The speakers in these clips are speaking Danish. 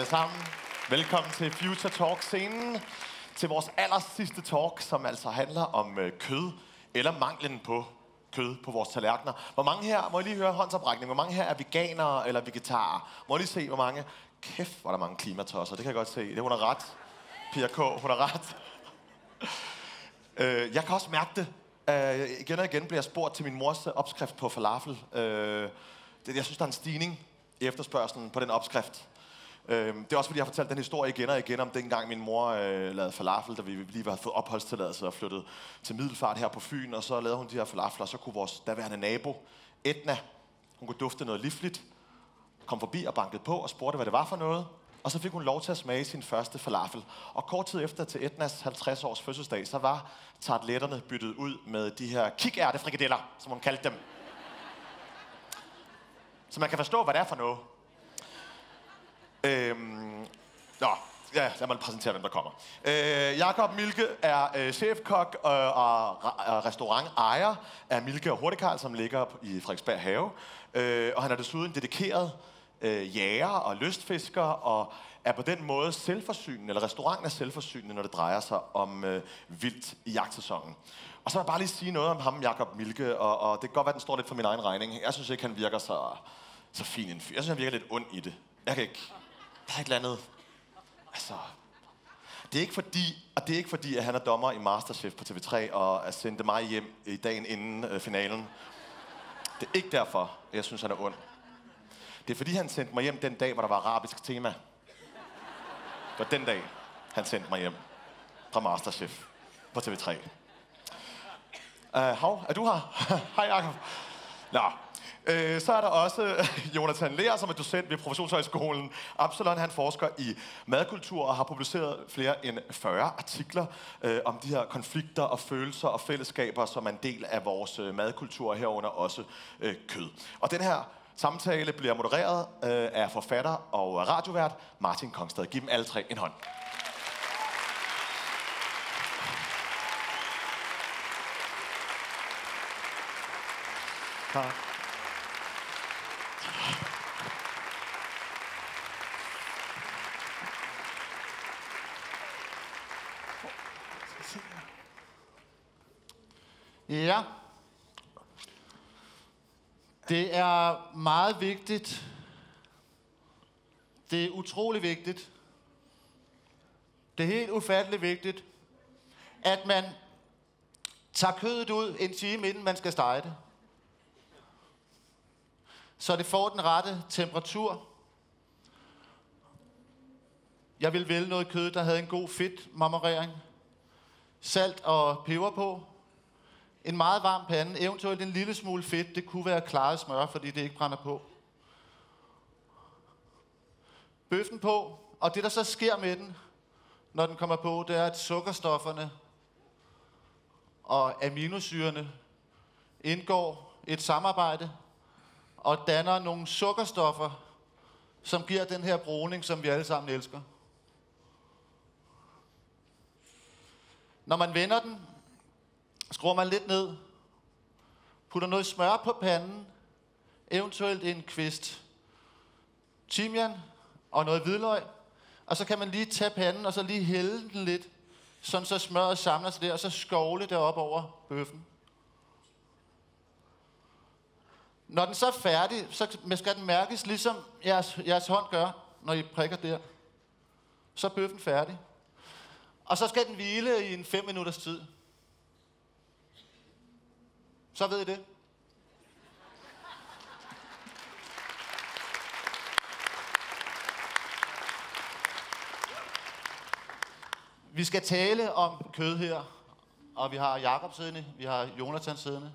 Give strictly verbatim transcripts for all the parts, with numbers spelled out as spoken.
sammen. Velkommen til Future Talk-scenen. Til vores aller sidste talk, som altså handler om øh, kød, eller manglen på kød på vores tallerkener. Hvor mange her, må jeg lige høre håndsoprækning, hvor mange her er veganere eller vegetarer? Må jeg lige se, hvor mange? Kæft, hvor er der mange klimatosser, det kan jeg godt se. Det hun har ret. Pia K, hun har ret. øh, jeg kan også mærke det. Øh, igen og igen bliver jeg spurgt til min mors opskrift på falafel. Øh, det, jeg synes, der er en stigning i efterspørgselen på den opskrift. Øh, det er også, fordi jeg har fortalt den historie igen og igen om dengang min mor øh, lavede falafel, da vi lige havde fået opholdstilladelse og flyttet til Middelfart her på Fyn, og så lavede hun de her falafler, og så kunne vores daværende nabo, Etna, hun kunne dufte noget livligt, kom forbi og bankede på og spurgte, hvad det var for noget. Og så fik hun lov til at smage sin første falafel. Og kort tid efter til Etnas halvtreds års fødselsdag, så var tarteletterne byttet ud med de her kikærtefrikadeller, som hun kaldte dem. Så man kan forstå, hvad det er for noget. Øhm, nå, ja, lad mig præsentere, hvem der kommer. Øh, Jakob Milke er øh, chefkok og, og, og restaurantejer af Milke og Hurtigkarl, som ligger i Frederiksberg Have. Øh, og han er desuden dedikeret øh, jæger og lystfisker, og er på den måde selvforsynende, eller restauranten er selvforsynende, når det drejer sig om øh, vildt i jagtsæsonen. Og så vil jeg bare lige sige noget om ham, Jakob Milke, og, og det kan godt være, den står lidt for min egen regning. Jeg synes ikke, han virker så, så fin en fyr. Jeg synes, han virker lidt ond i det. Jeg kan ikke... Der er et eller andet... Altså... Det er ikke fordi, og det er ikke fordi, at han er dommer i Masterchef på T V tre, og er sendt mig hjem i dagen inden øh, finalen. Det er ikke derfor, jeg synes, han er ond. Det er fordi, han sendte mig hjem den dag, hvor der var arabisk tema. Det var den dag, han sendte mig hjem fra Masterchef på T V tre. Uh, hov, er du her? Hej, Jacob. Nå. Øh, så er der også Jonathan Lehr, som er docent ved Professionshøjskolen Absalon. Han forsker i madkultur og har publiceret flere end fyrre artikler øh, om de her konflikter og følelser og fællesskaber, som er en del af vores øh, madkultur, herunder også øh, kød. Og den her samtale bliver modereret øh, af forfatter og radiovært Martin Kongstad. Giv dem alle tre en hånd. Tak. Ja, det er meget vigtigt. Det er utrolig vigtigt. Det er helt ufatteligt vigtigt, at man tager kødet ud en time, inden man skal stege det. Så det får den rette temperatur. Jeg vil vælge noget kød, der havde en god fedtmarmorering. Salt og peber på. En meget varm pande, eventuelt en lille smule fedt. Det kunne være klaret smør, fordi det ikke brænder på. Bøffen på, og det der så sker med den, når den kommer på, det er, at sukkerstofferne og aminosyrene indgår et samarbejde og danner nogle sukkerstoffer, som giver den her bruning, som vi alle sammen elsker. Når man vender den, skruer man lidt ned, putter noget smør på panden, eventuelt en kvist timian og noget hvidløg, og så kan man lige tage panden og så lige hælde den lidt, sådan så smøret samler sig der, og så skovle det op over bøffen. Når den så er færdig, så skal den mærkes ligesom jeres, jeres hånd gør, når I prikker der. Så er bøffen færdig. Og så skal den hvile i en fem minutters tid. Så ved I det. Vi skal tale om kød her, og vi har Jakob siddende, vi har Jonathan siddende.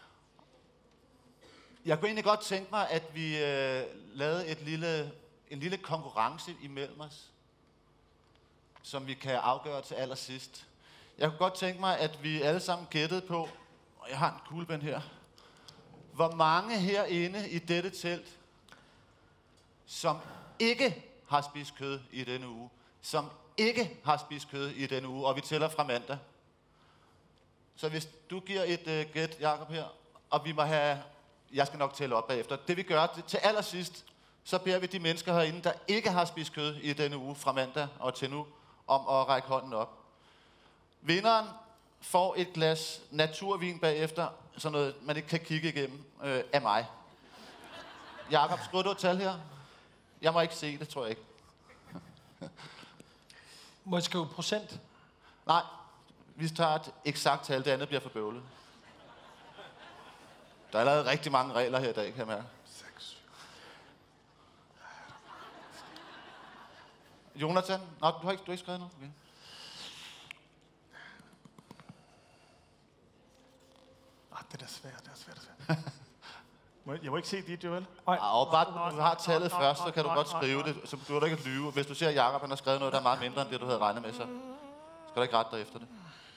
Jeg kunne egentlig godt tænke mig, at vi øh, lavede et lille, en lille konkurrence imellem os, som vi kan afgøre til allersidst. Jeg kunne godt tænke mig, at vi alle sammen gættede på, og jeg har en kuglepen her, hvor mange herinde i dette telt, som ikke har spist kød i denne uge, som ikke har spist kød i denne uge, og vi tæller fra mandag. Så hvis du giver et øh, gæt, Jakob, her, og vi må have... Jeg skal nok tælle op bagefter. Det vi gør, det, til allersidst, så beder vi de mennesker herinde, der ikke har spist kød i denne uge fra mandag og til nu, om at række hånden op. Vinderen får et glas naturvin bagefter, sådan noget, man ikke kan kigge igennem, øh, af mig. Jakob, skriver du et tal her? Jeg må ikke se det, tror jeg ikke. Må jeg skrive procent? Nej, vi tager et eksakt tal, det andet bliver for bøvlet. Der er allerede rigtig mange regler her i dag, kan jeg mærke. Jonathan? Nå, du har ikke, du har ikke skrevet noget? Okay. Ah, det er da svært, det er svært, det er svært. Må jeg, jeg må ikke se dit, Joel. Nej. Og bare du har tallet først, så kan du godt skrive det. Så du ikke lyve. Hvis du ser, at Jacob han har skrevet noget, der er meget mindre end det, du havde regnet med, så skal du ikke rette dig efter det.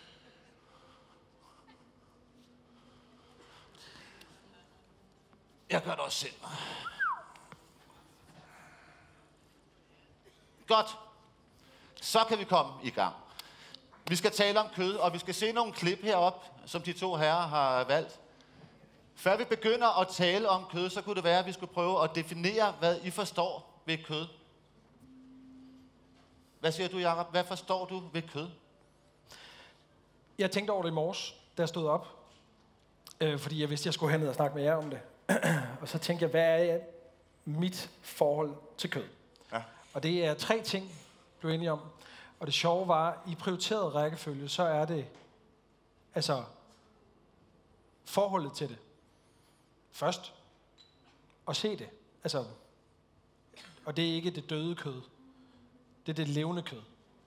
Jeg gør det også selv. Godt. Så kan vi komme i gang. Vi skal tale om kød, og vi skal se nogle klip herop, som de to herrer har valgt. Før vi begynder at tale om kød, så kunne det være, at vi skulle prøve at definere, hvad I forstår ved kød. Hvad siger du, Jacob? Hvad forstår du ved kød? Jeg tænkte over det i morges, da jeg stod op. Øh, fordi jeg vidste, at jeg skulle herned og snakke med jer om det. Og så tænkte jeg, hvad er mit forhold til kød? Ja. Og det er tre ting, blev enige om. Og det sjove var, i prioriteret rækkefølge, så er det altså forholdet til det. Først. Og se det. Altså, og det er ikke det døde kød. Det er det levende kød.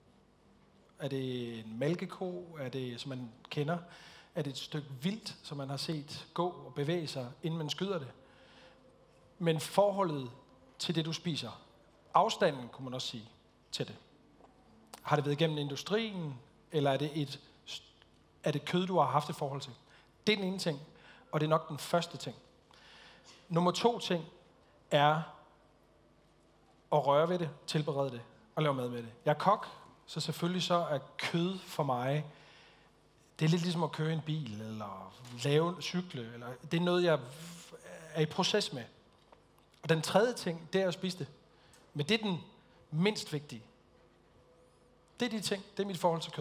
Er det en mælkeko? Er det, som man kender? Er det et stykke vildt, som man har set gå og bevæge sig, inden man skyder det? Men forholdet til det, du spiser. Afstanden, kunne man også sige, til det. Har det været igennem industrien, eller er det et er det kød, du har haft et forhold til? Det er den ene ting, og det er nok den første ting. Nummer to ting er at røre ved det, tilberede det og lave mad med det. Jeg er kok, så selvfølgelig så er kød for mig, det er lidt ligesom at køre en bil, eller lave cykle, eller det er noget, jeg er i proces med. Og den tredje ting, det er at spise det. Men det er den mindst vigtige. Det er de ting, det er mit forhold til kød.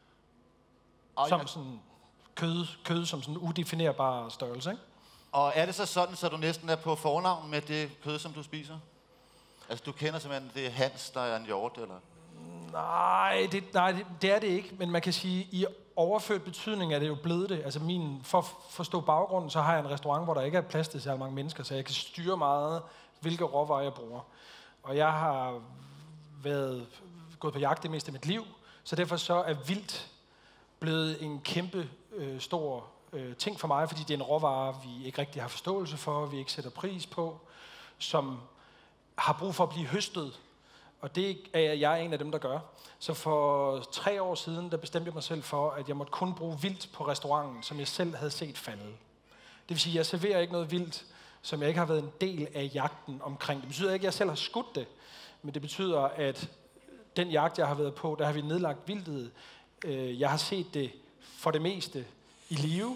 Og som jeg... sådan kød, kød som sådan udefinerbar størrelse, ikke? Og er det så sådan, så du næsten er på fornavn med det kød, som du spiser? Altså, du kender simpelthen, det er Hans, der er en hjort, eller? Nej, det, nej det, det er det ikke. Men man kan sige, i overført betydning er det jo blevet det. Altså, min, for at forstå baggrunden, så har jeg en restaurant, hvor der ikke er plads til så mange mennesker, så jeg kan styre meget, hvilke råvarer jeg bruger. Og jeg har været gået på jagt det meste af mit liv, så derfor så er vildt blevet en kæmpe øh, stor øh, ting for mig, fordi det er en råvare, vi ikke rigtig har forståelse for, vi ikke sætter pris på, som har brug for at blive høstet. Og det er jeg en af dem, der gør. Så for tre år siden, der bestemte jeg mig selv for, at jeg måtte kun bruge vildt på restauranten, som jeg selv havde set falde. Det vil sige, at jeg serverer ikke noget vildt, som jeg ikke har været en del af jagten omkring. Det betyder ikke, at jeg selv har skudt det, men det betyder, at den jagt, jeg har været på, der har vi nedlagt vildtet. Jeg har set det for det meste i live.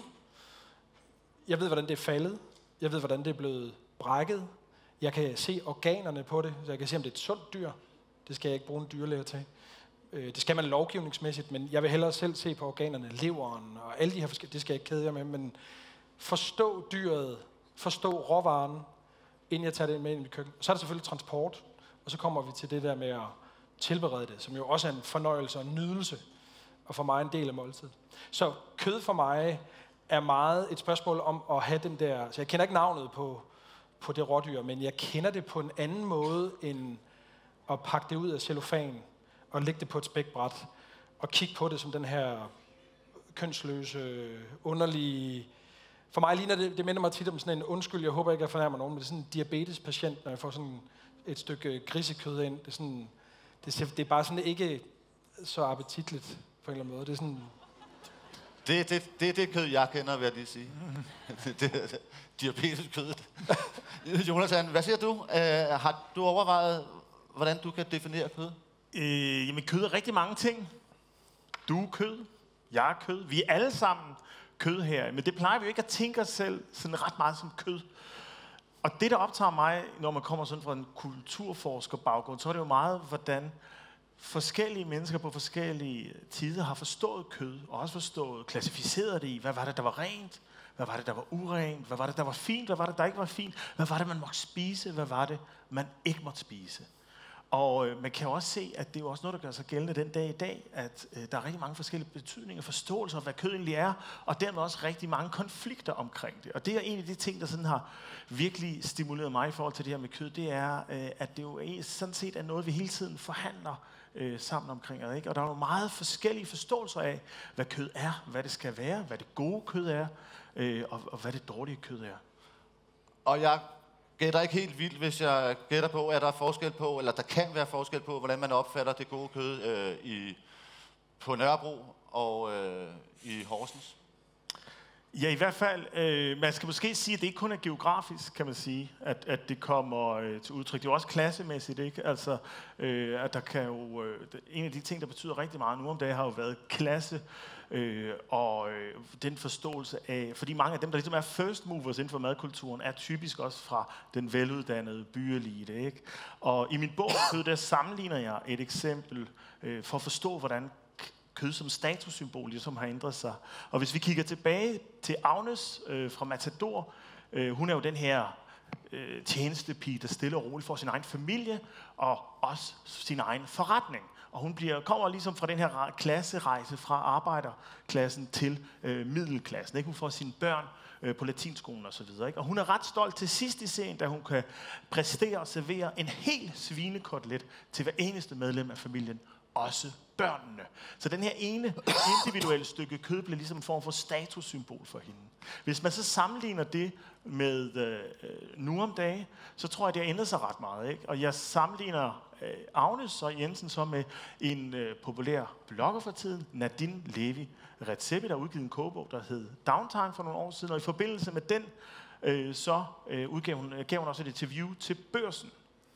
Jeg ved, hvordan det er faldet. Jeg ved, hvordan det er blevet brækket. Jeg kan se organerne på det, så jeg kan se, om det er et sundt dyr. Det skal jeg ikke bruge en dyrlæge til. Det skal man lovgivningsmæssigt, men jeg vil hellere selv se på organerne, leveren og alle de her forskellige. Det skal jeg ikke kede jer med, men forstå dyret, forstå råvaren, inden jeg tager det med ind i mit køkken. Så er der selvfølgelig transport, og så kommer vi til det der med at tilberede det, som jo også er en fornøjelse og en nydelse, og for mig en del af måltidet. Så kød for mig er meget et spørgsmål om at have den der, så jeg kender ikke navnet på, på det rådyr, men jeg kender det på en anden måde, end at pakke det ud af cellofan, og lægge det på et spækbræt, og kigge på det som den her kønsløse, underlige... For mig ligner det, det minder mig tit om sådan en undskyld, jeg håber ikke, jeg fornærmer nogen, men det er sådan en diabetespatient, når jeg får sådan et stykke grisekød ind. Det er, sådan, det, det er bare sådan ikke så appetitligt på en eller anden måde. Det er sådan... Det, det, det er det kød, jeg kender, vil jeg lige sige. det, det, diabeteskødet. Jonathan, hvad siger du? Uh, har du overvejet, hvordan du kan definere kød? Øh, jamen, kød er rigtig mange ting. Du er kød. Jeg er kød. Vi er alle sammen kød her. Men det plejer vi jo ikke at tænke os selv sådan ret meget som kød. Og det, der optager mig, når man kommer sådan fra en kulturforskerbaggrund, så er det jo meget, hvordan forskellige mennesker på forskellige tider har forstået kød, og også forstået, klassificeret det i, hvad var det, der var rent, hvad var det, der var urent, hvad var det, der var fint, hvad var det, der ikke var fint, hvad var det, man måtte spise, hvad var det, man ikke måtte spise. Og øh, man kan jo også se, at det er jo også noget, der gør sig gældende den dag i dag, at øh, der er rigtig mange forskellige betydninger, forståelser af, hvad kød egentlig er, og dermed også rigtig mange konflikter omkring det. Og det er en af de ting, der sådan har virkelig stimuleret mig i forhold til det her med kød, det er, øh, at det jo er, sådan set er noget, vi hele tiden forhandler øh, sammen omkring. Ikke? Og der er jo meget forskellige forståelser af, hvad kød er, hvad det skal være, hvad det gode kød er, øh, og, og hvad det dårlige kød er. Og jeg gætter ikke helt vildt, hvis jeg gætter på, at der er forskel på, eller der kan være forskel på, hvordan man opfatter det gode kød øh, i, på Nørrebro og øh, i Horsens. Ja, i hvert fald. Øh, man skal måske sige, at det ikke kun er geografisk, kan man sige, at, at det kommer øh, til udtryk. Det er jo også klassemæssigt, ikke? Altså, øh, at der kan jo... Øh, en af de ting, der betyder rigtig meget nu om dagen, har jo været klasse, øh, og øh, den forståelse af... Fordi mange af dem, der ligesom er first movers inden for madkulturen, er typisk også fra den veluddannede byelite, ikke? Og i min bog, der sammenligner jeg et eksempel øh, for at forstå, hvordan kød som statussymbol, ligesom har ændret sig. Og hvis vi kigger tilbage til Agnes øh, fra Matador, øh, hun er jo den her øh, tjenestepige, der stille og roligt får sin egen familie, og også sin egen forretning. Og hun bliver, kommer ligesom fra den her klasserejse fra arbejderklassen til øh, middelklassen. Ikke? Hun får sine børn øh, på latinskolen og så videre. Ikke? Og hun er ret stolt til sidst i serien, da hun kan præstere og servere en hel svinekotlet til hver eneste medlem af familien, også børnene. Så den her ene individuelle stykke kød bliver ligesom en form for statussymbol for hende. Hvis man så sammenligner det med øh, nu om dagen, så tror jeg, det har ændret sig ret meget. Ikke? Og jeg sammenligner øh, Agnes og Jensen så med en øh, populær blogger for tiden, Nadine Levi Redzepi, der har udgivet en kogebog, der hed Downtime for nogle år siden. Og i forbindelse med den, øh, så øh, udgav hun, gav hun også et interview til Børsen.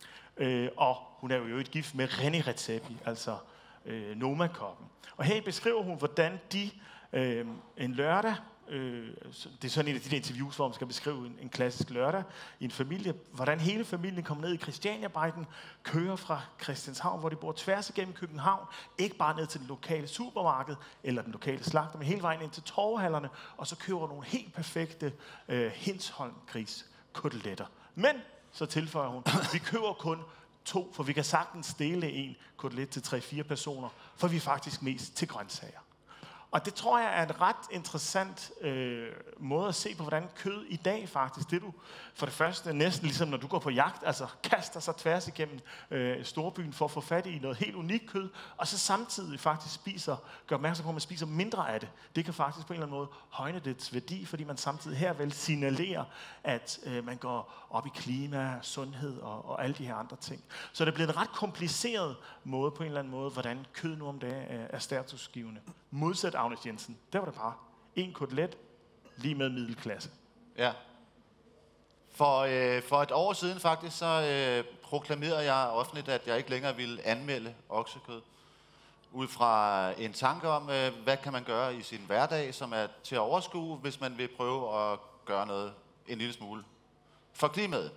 Øh, og hun er jo et gift med René Redzepi, altså øh, Noma-kokken. Og her beskriver hun, hvordan de øh, en lørdag, øh, det er sådan en af de der interviews, hvor man skal beskrive en, en klassisk lørdag i en familie, hvordan hele familien kommer ned i Christianiabejden, kører fra Christianshavn, hvor de bor tværs igennem København, ikke bare ned til den lokale supermarked eller den lokale slagter, men hele vejen ind til torvehallerne, og så køber nogle helt perfekte øh, Hindsholm griskoteletter. Men så tilføjer hun, vi køber kun to, for vi kan sagtens dele en kotelet til tre-fire personer, for vi er faktisk mest til grøntsager. Og det tror jeg er en ret interessant øh, måde at se på, hvordan kød i dag faktisk, det du for det første næsten ligesom når du går på jagt, altså kaster sig tværs igennem øh, storbyen for at få fat i noget helt unikt kød, og så samtidig faktisk spiser, gør opmærksom på, at man spiser mindre af det. Det kan faktisk på en eller anden måde højne dets værdi, fordi man samtidig her vil signalere, at øh, man går op i klima, sundhed og, og alle de her andre ting. Så det bliver en ret kompliceret måde på en eller anden måde, hvordan kød nu om dagen er, er statusgivende. Modsat Agnes Jensen, der var det bare en kotelet lige med middelklasse. Ja. For, øh, for et år siden faktisk, så øh, proklamerede jeg offentligt, at jeg ikke længere ville anmelde oksekød. Ud fra en tanke om, øh, hvad kan man gøre i sin hverdag, som er til at overskue, hvis man vil prøve at gøre noget en lille smule for klimaet.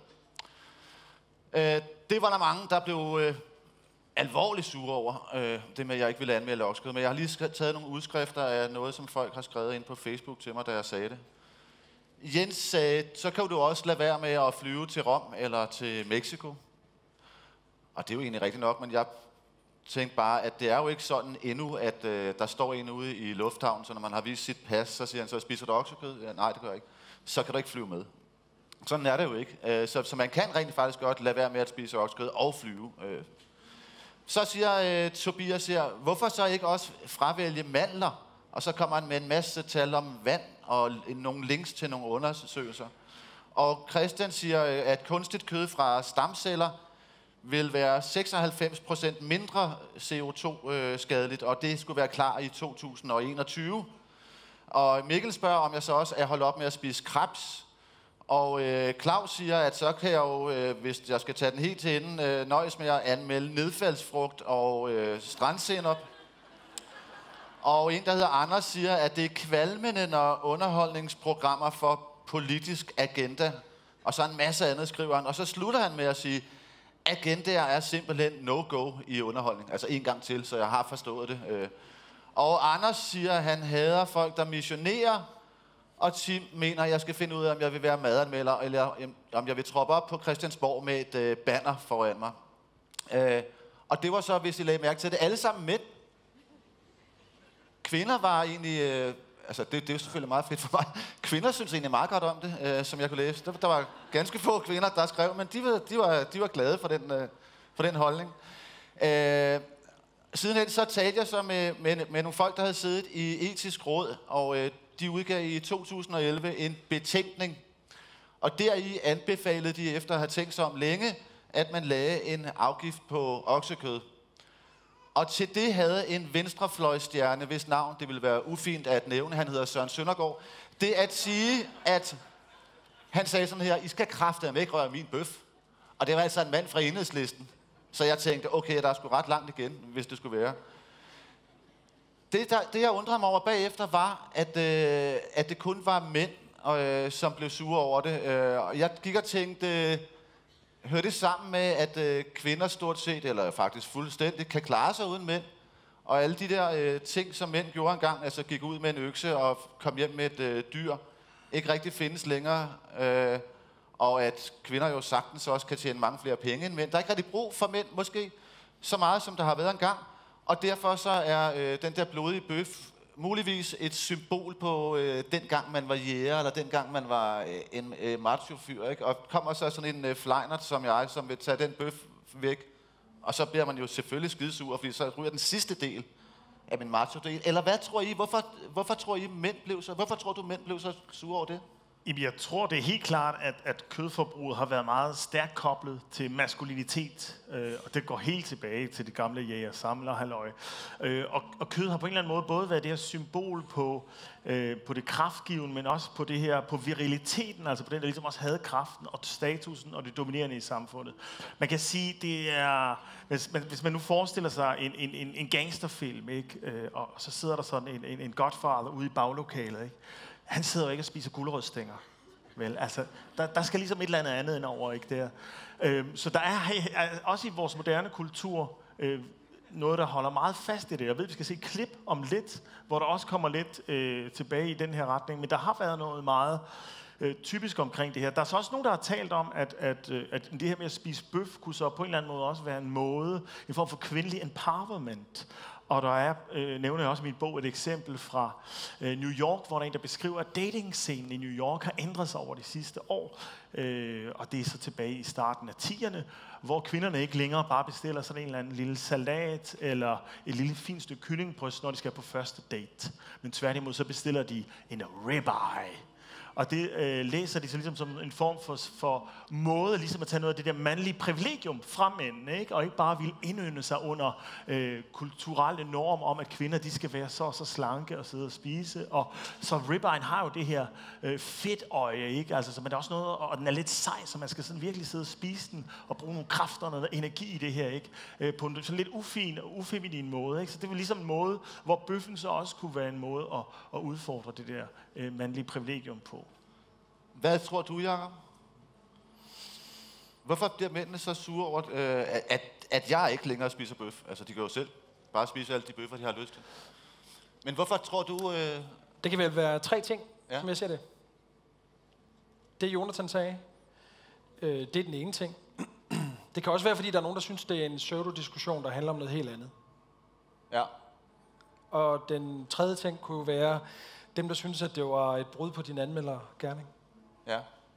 Øh, det var der mange, der blev øh, alvorligt sure over, øh, det med, at jeg ikke ville anmelde oksekød. Men jeg har lige taget nogle udskrifter af noget, som folk har skrevet ind på Facebook til mig, da jeg sagde det. Jens sagde, så kan du også lade være med at flyve til Rom eller til Mexico. Og det er jo egentlig rigtigt nok, men jeg tænkte bare, at det er jo ikke sådan endnu, at øh, der står en ude i lufthavnen, så når man har vist sit pas, så siger han så, spiser du oksekød? Ja, nej, det gør jeg ikke. Så kan du ikke flyve med. Sådan er det jo ikke. Øh, så, så man kan rent faktisk godt lade være med at spise oksekød og flyve. Øh. Så siger øh, Tobias her, hvorfor så ikke også fravælge mandler? Og så kommer han med en masse tal om vand og nogle links til nogle undersøgelser. Og Christian siger, at kunstigt kød fra stamceller vil være seksoghalvfems procent mindre C O to skadeligt, og det skulle være klar i to tusind og enogtyve. Og Mikkel spørger, om jeg så også er holdt op med at spise krebs. Og øh, Claus siger, at så kan jeg jo, øh, hvis jeg skal tage den helt til enden, øh, nøjes med at anmelde nedfaldsfrugt og øh, strandsenop. Og en, der hedder Anders, siger, at det er kvalmende, når underholdningsprogrammer for politisk agenda Og så en masse andet skriver han. Og så slutter han med at sige, agendaer er simpelthen no-go i underholdning. Altså en gang til, så jeg har forstået det. Og Anders siger, at han hader folk, der missionerer. Og Tim mener, at jeg skal finde ud af, om jeg vil være madanmelder, eller om jeg vil troppe op på Christiansborg med et øh, banner foran mig. Øh, og det var så, hvis I lagde mærke til det, alle sammen mænd. Kvinder var egentlig... Øh, altså, det, det er jo selvfølgelig meget fedt for mig. Kvinder synes egentlig meget godt om det, øh, som jeg kunne læse. Der, der var ganske få kvinder, der skrev, men de var, de var, de var glade for den, øh, for den holdning. Øh, sidenhen så talte jeg så med, med, med nogle folk, der havde siddet i etisk råd, og øh, de udgav i to tusind og elleve en betænkning. Og deri anbefalede de, efter at have tænkt sig om længe, at man lagde en afgift på oksekød. Og til det havde en venstrefløjstjerne, hvis navn det ville være ufint at nævne, han hedder Søren Søndergaard, det at sige, at han sagde sådan her, I skal kraftedeme ikke røre min bøf. Og det var altså en mand fra Enhedslisten. Så jeg tænkte, okay, der er sgu ret langt igen, hvis det skulle være. Det, der, det jeg undrede mig over bagefter, var, at, øh, at det kun var mænd, øh, som blev sure over det. Øh, jeg gik og tænkte, øh, hører det sammen med, at øh, kvinder stort set, eller faktisk fuldstændig, kan klare sig uden mænd? Og alle de der øh, ting, som mænd gjorde engang, altså gik ud med en økse og kom hjem med et øh, dyr, ikke rigtig findes længere. Øh, og at kvinder jo sagtens også kan tjene mange flere penge end mænd. Der er ikke rigtig brug for mænd, måske så meget, som der har været engang. Og derfor så er øh, den der blodige bøf muligvis et symbol på øh, den gang man var jæger, eller den gang man var øh, en øh, macho-fyr, ikke? Og kommer så sådan en øh, flejnert som jeg, som vil tage den bøf væk. Og så bliver man jo selvfølgelig skidesur, fordi så ryger den sidste del af min macho-del. Eller hvad tror I? Hvorfor, hvorfor tror I mænd blev så? Hvorfor tror du mænd blev så sure over det? Jeg tror, det er helt klart, at, at kødforbruget har været meget stærkt koblet til maskulinitet, øh, og det går helt tilbage til det gamle jæger-samler-halløj. Øh, og, og kød har på en eller anden måde både været det her symbol på, øh, på det kraftgivende, men også på det her, på viriliteten, altså på den, der ligesom også havde kraften og statusen og det dominerende i samfundet. Man kan sige, det er, hvis man, hvis man nu forestiller sig en, en, en, en gangsterfilm, ikke? Øh, og så sidder der sådan en, en, en godfather ude i baglokalet, ikke? Han sidder jo ikke og spiser gulerødstænger. Vel, altså, der, der skal ligesom et eller andet andet ind over, ikke der. Øhm, så der er, er også i vores moderne kultur øh, noget, der holder meget fast i det. Jeg ved, vi skal se et klip om lidt, hvor der også kommer lidt øh, tilbage i den her retning. Men der har været noget meget øh, typisk omkring det her. Der er så også nogen, der har talt om, at, at, øh, at det her med at spise bøf kunne så på en eller anden måde også være en måde, en form for kvindelig empowerment. Og der er, øh, nævner jeg også i min bog, et eksempel fra øh, New York, hvor der er en, der beskriver, at datingscenen i New York har ændret sig over de sidste år. Øh, og det er så tilbage i starten af tierne, hvor kvinderne ikke længere bare bestiller sådan en eller anden lille salat eller et lille fint stykke kyllingbryst, når de skal på første date. Men tværtimod så bestiller de en ribeye. Og det øh, læser de så ligesom som en form for, for måde ligesom at tage noget af det der mandlige privilegium fra mændene, ikke? Og ikke bare ville indønde sig under øh, kulturelle normer om, at kvinder de skal være så så slanke og sidde og spise. Og så ribbeyen har jo det her øh, fedtøje, ikke? Altså, så man er også noget, og den er lidt sej, så man skal sådan virkelig sidde og spise den og bruge nogle kræfter og noget energi i det her, ikke? Øh, på en sådan lidt ufin og ufeminin måde, ikke? Så det var ligesom en måde, hvor bøffen så også kunne være en måde at, at udfordre det der øh, mandlige privilegium på. Hvad tror du, Jacob? Hvorfor bliver mændene så sure over, øh, at, at jeg ikke længere spiser bøf? Altså, de kan jo selv bare spise alle de bøffer, de har lyst til. Men hvorfor tror du... Øh... Det kan vel være tre ting, ja. som jeg ser det. Det Jonathan sagde, øh, det er den ene ting. Det kan også være, fordi der er nogen, der synes, det er en pseudo-diskussion, der handler om noget helt andet. Ja. Og den tredje ting kunne være dem, der synes, at det var et brud på din anmeldergerning. Ja.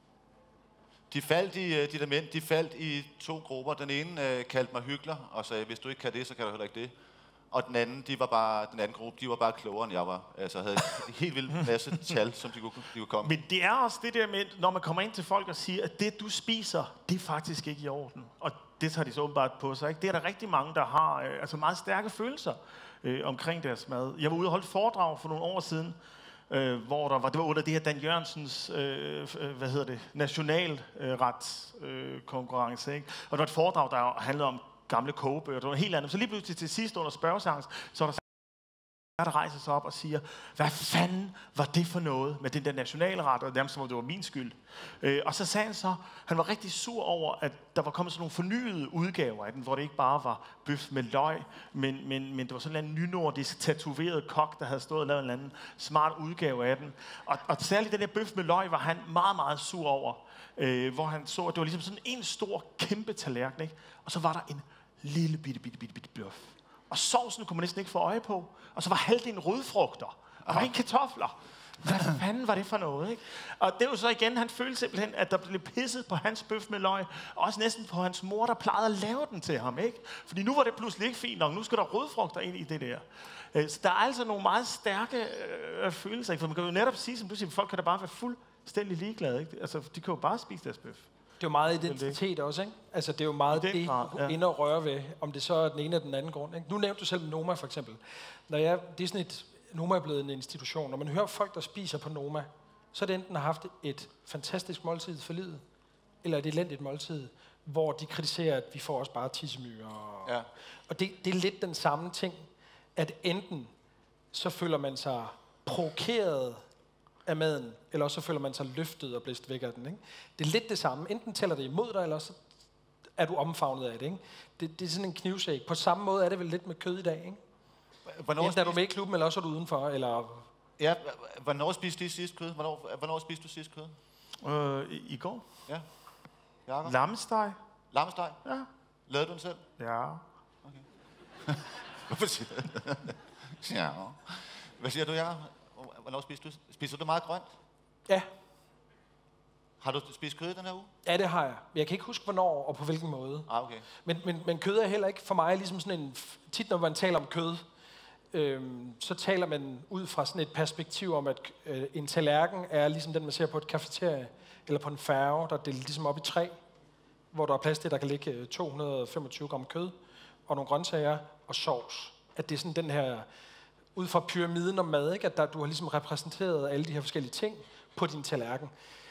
De faldt i, de der mænd, de faldt i to grupper. Den ene øh, kaldte mig hykler og sagde, hvis du ikke kan det, så kan du heller ikke det. Og den anden, de var bare, den anden gruppe, de var bare klogere, end jeg var. Altså havde en helt vild masse tal, som de kunne, de kunne komme. Men det er også det der med, når man kommer ind til folk og siger, at det, du spiser, det er faktisk ikke i orden. Og det tager de så åbenbart på sig, ikke? Det er der rigtig mange, der har øh, altså meget stærke følelser øh, omkring deres mad. Jeg var ude og holde foredrag for nogle år siden, Øh, hvor der var, det var under det her Dan Jørgensens, øh, hvad hedder det, nationalretskonkurrence, øh, ikke? Og det var et foredrag, der handlede om gamle kogebøger, det var helt andet. Så lige pludselig til sidst under spørgeseance, så var der der rejser sig op og siger, hvad fanden var det for noget med den der nationalret, og nærmest som om det var min skyld. Øh, og så sagde han så, han var rigtig sur over, at der var kommet sådan nogle fornyede udgaver af den, hvor det ikke bare var bøf med løg, men, men, men det var sådan en nynordisk tatoveret kok, der havde stået og lavet en eller anden smart udgave af den. Og, og særligt den der bøf med løg var han meget, meget sur over, øh, hvor han så, at det var ligesom sådan en stor, kæmpe tallerken, ikke? Og så var der en lille bitte, bitte, bitte, bitte bøf. Og sovsen kunne man næsten ikke få øje på. Og så var halvdelen rødfrugter. Og der var ikke kartofler. Hvad fanden var det for noget, ikke? Og det var så igen, han følte simpelthen, at der blev pisset på hans bøf med løg. Og også næsten på hans mor, der plejede at lave den til ham, ikke? Fordi nu var det pludselig ikke fint nok. Nu skal der rødfrugter ind i det der. Så der er altså nogle meget stærke øh, følelser, ikke? For man kan jo netop sige, som du siger, folk kan da bare være fuldstændig ligeglade, ikke? Altså, de kan jo bare spise deres bøf. Det er jo meget identitet også, ikke? Altså, det er jo meget det, det ja. Inde og røre ved, om det så er den ene eller den anden grund, ikke? Nu nævnte du selv Noma, for eksempel. Når jeg, det er sådan et, Noma er blevet en institution. Når man hører folk, der spiser på Noma, så er det enten har haft et fantastisk måltid for livet, eller et elendigt måltid, hvor de kritiserer, at vi får også bare tissemyrer. Og, ja. og det, det er lidt den samme ting, at enten så føler man sig provokeret af maden, eller også så føler man sig løftet og blæst væk af den. Ikke? Det er lidt det samme. Enten tæller det imod dig, eller så er du omfavnet af det. Ikke? Det, det er sådan en knivsæk. På samme måde er det vel lidt med kød i dag. Ikke? Hvornår Enten er du med i klubben, eller også er du udenfor. Eller... Ja, hvornår spiste du sidst kød? Hvornår, hvornår spiste du sidst kød? Øh, i, I går. Ja. Jakob? Lammesteg. Lammesteg? Ja. Lavede du den selv? Ja. Okay. Hvorfor siger du? Ja. Hvad siger du, Jakob? Hvornår spiser du? Spiser du meget grønt? Ja. Har du spist kød den her uge? Ja, det har jeg. Jeg kan ikke huske, hvornår og på hvilken måde. Ah, okay. Men, men, men kød er heller ikke for mig ligesom sådan en... Tit når man taler om kød, øhm, så taler man ud fra sådan et perspektiv om, at øh, en tallerken er ligesom den, man ser på et kafeterie eller på en færge, der er delt ligesom op i tre, hvor der er plads til, der kan ligge to hundrede og femogtyve gram kød og nogle grøntsager og sovs. At det er sådan den her... ud fra pyramiden om mad, ikke? At der, du har ligesom repræsenteret alle de her forskellige ting på din tallerken.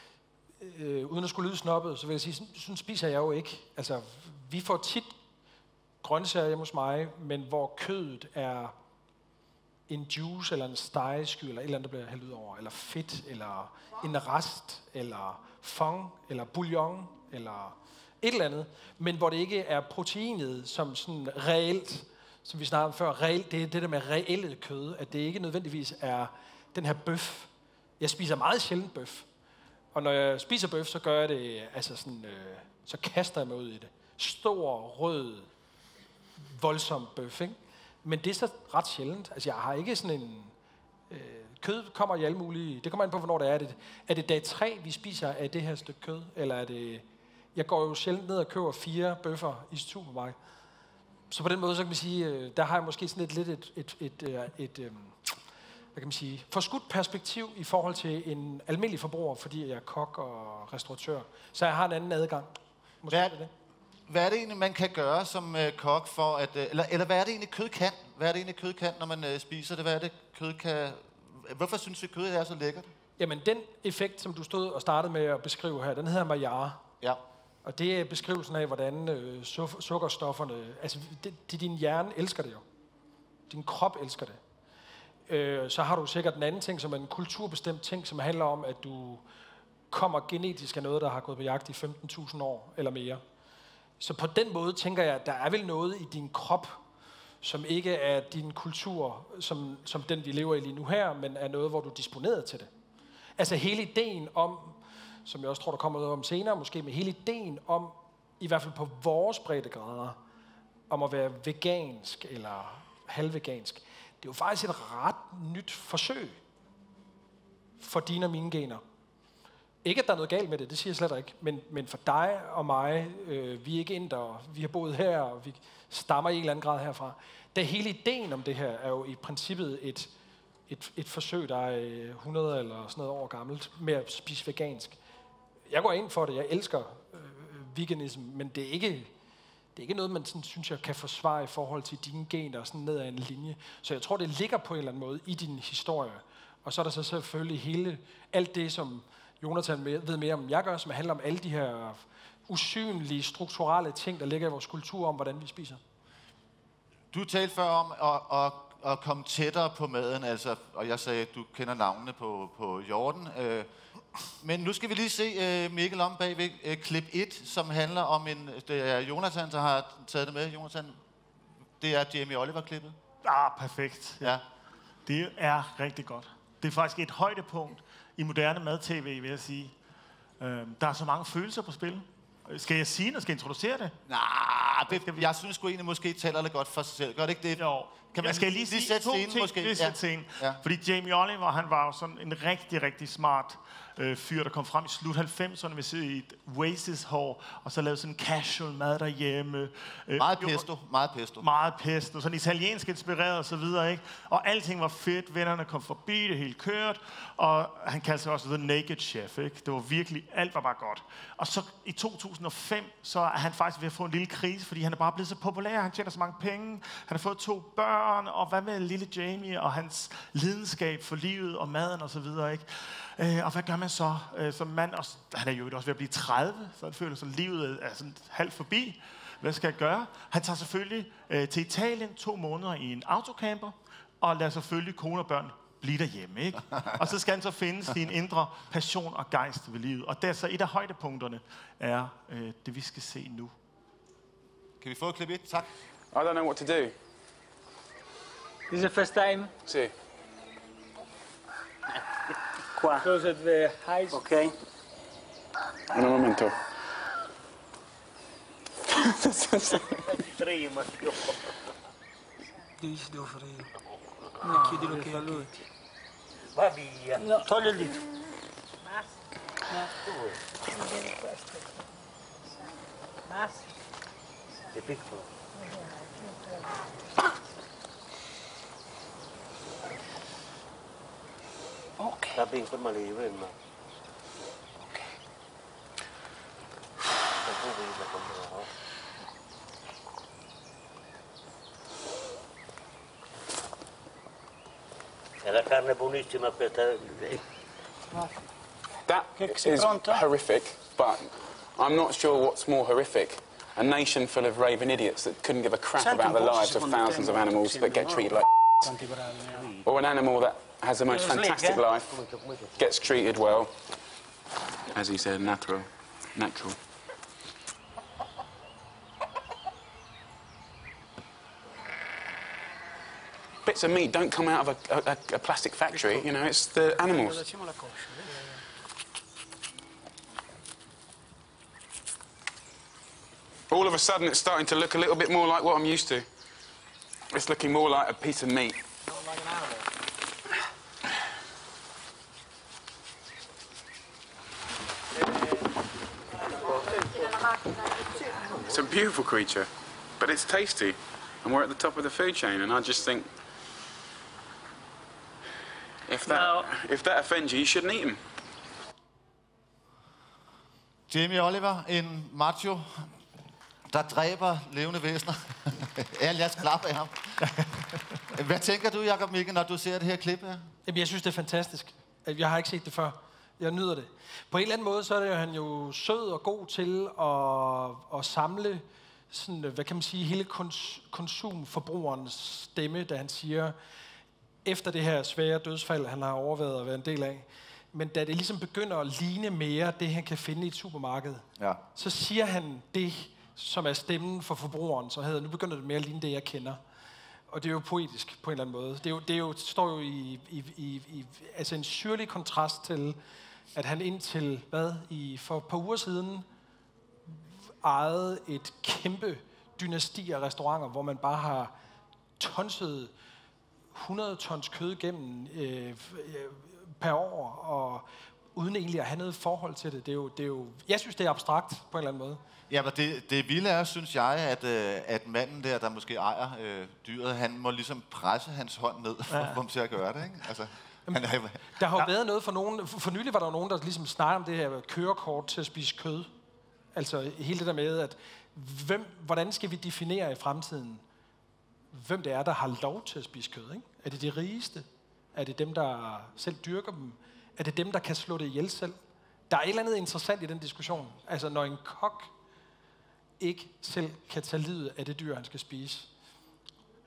Øh, uden at skulle lyde snobbet, så vil jeg sige, sådan, sådan spiser jeg jo ikke. Altså, vi får tit grøntsager hjemme hos mig, men hvor kødet er en juice, eller en stegesky, eller et eller andet, der bliver hældt ud over, eller fedt, eller en rest, eller fond, eller bouillon, eller et eller andet, men hvor det ikke er proteinet, som sådan reelt, som vi snakkede om før, reelt, det er det der med reelle kød, at det ikke nødvendigvis er den her bøf. Jeg spiser meget sjældent bøf, og når jeg spiser bøf, så gør jeg det, altså sådan, øh, så kaster jeg mig ud i det. Stor, rød, voldsom bøf, ikke? Men det er så ret sjældent. Altså, jeg har ikke sådan en... Øh, kød kommer i alle mulige... Det kommer an på, hvornår det er. Er det, er det dag tre, vi spiser af det her stykke kød? Eller er det... Jeg går jo sjældent ned og køber fire bøffer i supermarkedet. Så på den måde, så kan man sige, øh, der har jeg måske sådan et lidt et... et, et, et, et øh, hvad kan man sige, forskudt perspektiv i forhold til en almindelig forbruger, fordi jeg er kok og restauratør. Så jeg har en anden adgang. Måske hvad, er det. hvad er det egentlig, man kan gøre som øh, kok for at... Øh, eller, eller hvad er det egentlig, kød kan? Hvad er det egentlig, kød kan, når man øh, spiser det? Hvad er det, kød kan... Hvorfor synes vi, kød er så lækkert? Jamen, den effekt, som du stod og startede med at beskrive her, den hedder Maillard. Ja. Og det er beskrivelsen af, hvordan øh, su- sukkerstofferne... Altså, det, det, din hjerne elsker det jo. Din krop elsker det. Øh, så har du sikkert den anden ting, som er en kulturbestemt ting, som handler om, at du kommer genetisk af noget, der har gået på jagt i femten tusind år eller mere. Så på den måde tænker jeg, at der er vel noget i din krop, som ikke er din kultur, som, som den vi lever i lige nu her, men er noget, hvor du er disponeret til det. Altså hele ideen om, som jeg også tror, der kommer noget om senere måske, men hele ideen om, i hvert fald på vores breddegrader, om at være vegansk eller halvvegansk, det er jo faktisk et ret nyt forsøg for dine og mine gener. Ikke, at der er noget galt med det, det siger jeg slet ikke, men, men for dig og mig, øh, vi er ikke indere, vi har boet her, og vi stammer i en eller anden grad herfra. Det hele ideen om det her er jo i princippet et, et, et forsøg, der er hundrede eller sådan noget år gammelt, med at spise vegansk. Jeg går ind for det, jeg elsker øh, veganism, men det er ikke... Det er ikke noget, man sådan, synes jeg kan forsvare i forhold til dine gener sådan ned ad en linje. Så jeg tror, det ligger på en eller anden måde i din historie. Og så er der så selvfølgelig hele, alt det, som Jonathan ved mere om, jeg gør, som handler om alle de her usynlige, strukturelle ting, der ligger i vores kultur om, hvordan vi spiser. Du talte før om at, at, at komme tættere på maden, altså, og jeg sagde, at du kender navnene på, på Jordan. Øh, men nu skal vi lige se øh, Mikkel om bagved øh, klip et, som handler om en... Det er Jonathan, der har taget det med. Jonathan, det er Jamie Oliver-klippet. Ah, perfekt. Ja. Det er rigtig godt. Det er faktisk et højdepunkt i moderne mad-tv, vil jeg sige. Øh, der er så mange følelser på spil. Skal jeg sige noget? Skal jeg introducere det? Nej, det, jeg synes sgu egentlig måske taler det godt for sig selv. Gør det ikke det? Jo. Kan man jeg skal lige, lige sige sætte to scenen, ting, måske? lige sætte scenen. Ja. Fordi Jamie Oliver, han var jo sådan en rigtig, rigtig smart øh, fyr, der kom frem i slut halvfemserne med et Oasis-hår, og så lavede sådan en casual mad derhjemme. Øh, Meget pesto, meget pesto. Meget pesto, sådan italiensk inspireret og så videre, ikke? Og alting var fedt, vennerne kom forbi, det hele kørt, og han kaldte sig også The Naked Chef, ikke? Det var virkelig, alt var bare godt. Og så i to tusind og fem, så er han faktisk ved at få en lille krise, fordi han er bare blevet så populær, han tjener så mange penge, han har fået to børn, og hvad med lille Jamie og hans lidenskab for livet og maden og så videre, ikke? Øh, og hvad gør man så øh, som mand? Og han er jo også ved at blive tredive, så han føler sig, livet er sådan halvt forbi. Hvad skal jeg gøre? Han tager selvfølgelig øh, til Italien to måneder i en autocamper, og lader selvfølgelig kone og børn blive derhjemme, ikke? Og så skal han så finde sin indre passion og gejst ved livet. Og det er så et af højdepunkterne, er øh, det, vi skal se nu. Kan vi få et klip et? Tak. I don't know what to do. This is the first time. See. Qua. Close at the eyes. Okay. Un momento. Three, Matteo. Devi ci devo fare io. No, chiedilo che a lui. Va via. No. Togli il dito. È piccolo. Ok. Sta bene, ferma lì, ferma. Ok. È la carne buonissima per te. That is horrific, but I'm not sure what's more horrific. A nation full of raving idiots that couldn't give a crap about the lives of thousands of animals that get treated like or an animal that has the most fantastic life, gets treated well. As he said, natural. Natural. Bits of meat don't come out of a, a, a plastic factory, you know, it's the animals. All of a sudden it's starting to look a little bit more like what I'm used to. It's looking more like a piece of meat. It's a beautiful creature, but it's tasty. And we're at the top of the food chain, and I just think, if that, No. if that offends you, you shouldn't eat them. Jamie Oliver, en macho, der dræber levende væsener. Ja, lad os klappe af ham. Hvad tænker du, Jacob Mikkel, når du ser det her klip her? Jamen, jeg synes, det er fantastisk. Jeg har ikke set det før. Jeg nyder det. På en eller anden måde, så er det jo, han jo sød og god til at, at samle sådan, hvad kan man sige, hele kons- konsumforbrugerens stemme, da han siger, efter det her svære dødsfald, han har overvejet at være en del af, men da det ligesom begynder at ligne mere det, han kan finde i et supermarked, Ja. så siger han det, som er stemmen for forbrugeren, så hedder, nu begynder det mere at ligne det, jeg kender. Og det er jo poetisk på en eller anden måde. Det, er jo, det, er jo, det står jo i, i, i, i altså en syrlig kontrast til, at han indtil, hvad, i, for et par uger siden, ejede et kæmpe dynasti af restauranter, hvor man bare har tonset hundrede tons kød gennem øh, per år, og uden egentlig at have noget forhold til det. Det er jo, det er jo, jeg synes, det er abstrakt på en eller anden måde. Ja, men det, det vilde er, synes jeg, at, øh, at manden der, der måske ejer øh, dyret, han må ligesom presse hans hånd ned for at få ham til at gøre det, ikke? Altså, han er, Der har jo været noget for nogen. For nylig var der nogen, der ligesom snakker om det her kørekort til at spise kød. Altså hele det der med, at hvem, hvordan skal vi definere i fremtiden, hvem det er, der har lov til at spise kød, ikke? Er det de rigeste? Er det dem, der selv dyrker dem? Er det dem, der kan slå det ihjel selv? Der er et eller andet interessant i den diskussion. Altså når en kok ikke selv kan tage livet af det dyr, han skal spise.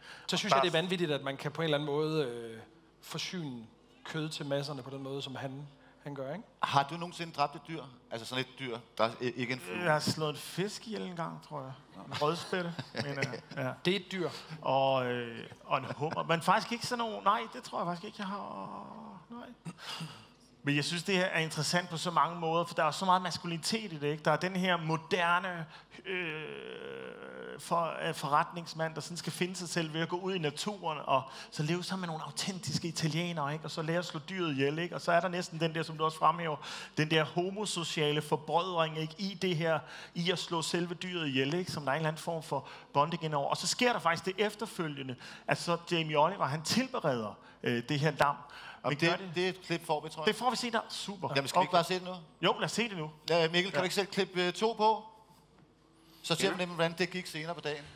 Så synes jeg, det er vanvittigt, at man kan på en eller anden måde øh, forsyne kød til masserne på den måde, som han, han gør, ikke? Har du nogensinde dræbt et dyr? Altså sådan et dyr, der er ikke en flue? Jeg har slået en fisk ihjel en gang, tror jeg. En rødspætte, mener jeg. Ja. Det er et dyr. Og, øh, og en hummer. Men faktisk ikke sådan nogle... Nej, det tror jeg faktisk ikke, jeg har... Nej. Men jeg synes, det her er interessant på så mange måder, for der er så meget maskulinitet i det, ikke? Der er den her moderne øh, for, øh, forretningsmand, der sådan skal finde sig selv ved at gå ud i naturen, og så leve sammen med nogle autentiske italienere, ikke? Og så lære at slå dyret ihjel, ikke? Og så er der næsten den der, som du også fremhæver, den der homosociale forbrødring, ikke? I det her, i at slå selve dyret ihjel, ikke? Som der er en eller anden form for bonding indover. Og så sker der faktisk det efterfølgende, at så Jamie Oliver, han tilbereder øh, det her lam. Men det, det, det er et klip, får vi, tror jeg. Det får vi se der. Super. Jamen, skal vi ikke bare se det nu? Jo, lad os se det nu. Ja, Mikkel, kan ja. du ikke sætte klip uh, to på? Så ser vi nemlig, hvordan det gik senere på dagen.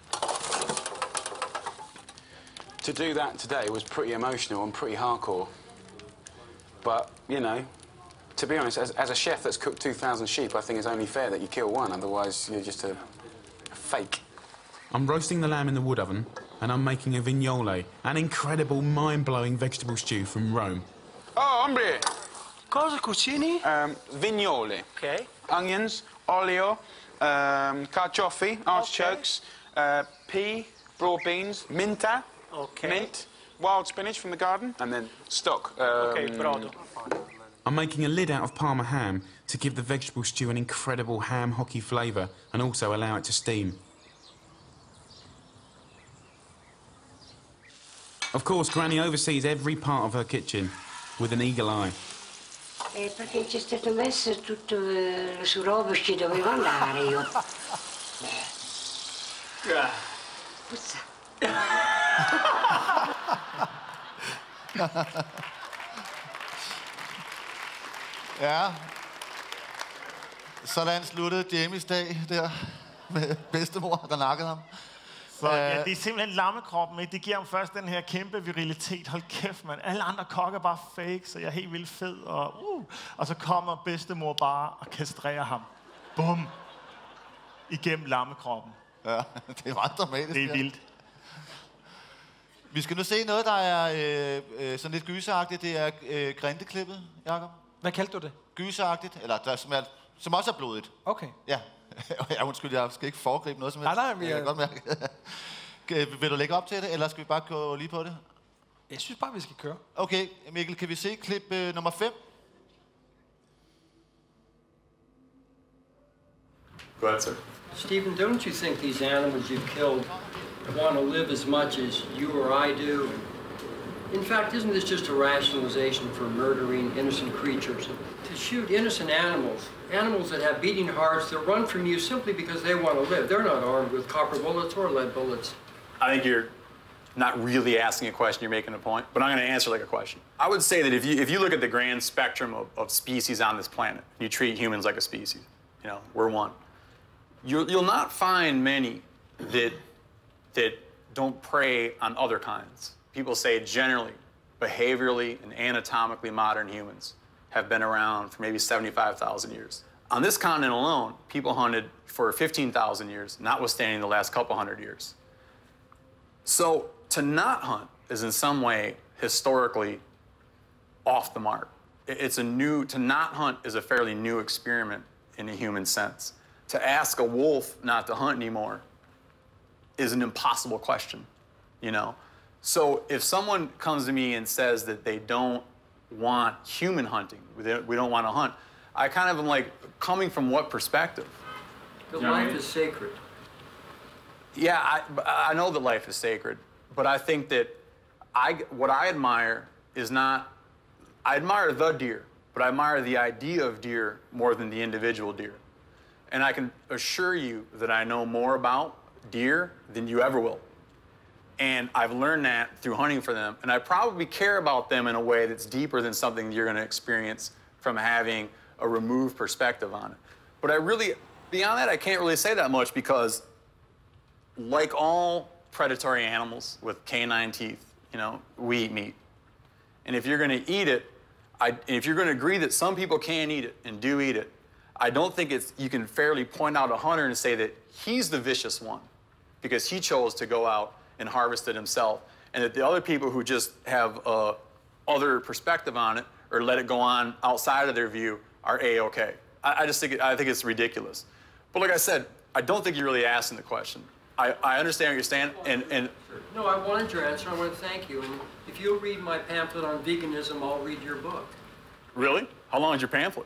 To do that today was pretty emotional and pretty hardcore. But, you know, to be honest, as, as a chef that's cooked two thousand sheep, I think it's only fair that you kill one, otherwise you're just a, a fake. I'm roasting the lamb in the wood oven, and I'm making a vignole, an incredible, mind-blowing vegetable stew from Rome. Oh, hombre! Cosa cucini? Um, vignole. Okay. Onions, olio, um, carciofi, artichokes, okay. uh, pea, broad beans, minta, okay. mint, wild spinach from the garden, and then stock. Um, okay, brodo. I'm making a lid out of Parma ham to give the vegetable stew an incredible ham hockey flavour and also allow it to steam. Of course, Granny oversees every part of her kitchen with an eagle eye. Eh, perché c'è stato messo tutto eh, su roba ci dovevo andare io. Puzza. Ja. Sådan sluttede Jamies dag der med bedstemor, der nakkede ham. Så ja, det er simpelthen lammekroppen, ikke? Det giver ham først den her kæmpe virilitet. Hold kæft, mand. Alle andre kokke er bare fake, så jeg er helt vildt fed. Og, uh, og så kommer bedstemor bare og kastrerer ham. Bum! Igennem lammekroppen. Ja, det er meget dramatisk. Det er vildt. Vi skal nu se noget, der er øh, øh, sådan lidt gyseragtigt. Det er øh, grindeklippet, Jacob. Hvad kaldte du det? Gyseragtigt, eller der, som, er, som også er blodigt. Okay. Ja. Ja, undskyld, jeg skal ikke foregribe noget som helst. Nej, nej, vi jeg kan godt mærke. Vil du lægge op til det, eller skal vi bare gå lige på det? Jeg synes bare, vi skal køre. Okay, Mikkel, kan vi se klip øh, nummer fem? Go ahead, sir. Stephen, don't you think these animals you've killed want to live as much as you or I do? In fact, isn't this just a rationalization for murdering innocent creatures? To shoot innocent animals, animals that have beating hearts, that run from you simply because they want to live. They're not armed with copper bullets or lead bullets. I think you're not really asking a question, you're making a point, but I'm going to answer like a question. I would say that if you, if you look at the grand spectrum of, of species on this planet, you treat humans like a species, you know, we're one. You'll, you'll not find many that, that don't prey on other kinds. People say generally, behaviorally and anatomically modern humans have been around for maybe seventy-five thousand years. On this continent alone, people hunted for fifteen thousand years, notwithstanding the last couple hundred years. So to not hunt is in some way historically off the mark. It's a new, to not hunt is a fairly new experiment in a human sense. To ask a wolf not to hunt anymore is an impossible question, you know? So if someone comes to me and says that they don't want human hunting, we don't want to hunt, I kind of am like, coming from what perspective? The life is sacred. Yeah, I, I know that life is sacred, but I think that I, what I admire is not, I admire the deer, but I admire the idea of deer more than the individual deer. And I can assure you that I know more about deer than you ever will. And I've learned that through hunting for them. And I probably care about them in a way that's deeper than something you're going to experience from having a removed perspective on it. But I really, beyond that, I can't really say that much because like all predatory animals with canine teeth, you know, we eat meat. And if you're going to eat it, I, if you're going to agree that some people can eat it and do eat it, I don't think it's, you can fairly point out a hunter and say that he's the vicious one because he chose to go out and harvest it himself. And that the other people who just have a other perspective on it or let it go on outside of their view are A-okay. I, I just think, it, I think it's ridiculous. But like I said, I don't think you're really asking the question. I, I understand what you're saying, and, and... No, I wanted your answer. I want to thank you. And if you'll read my pamphlet on veganism, I'll read your book. Really? How long is your pamphlet?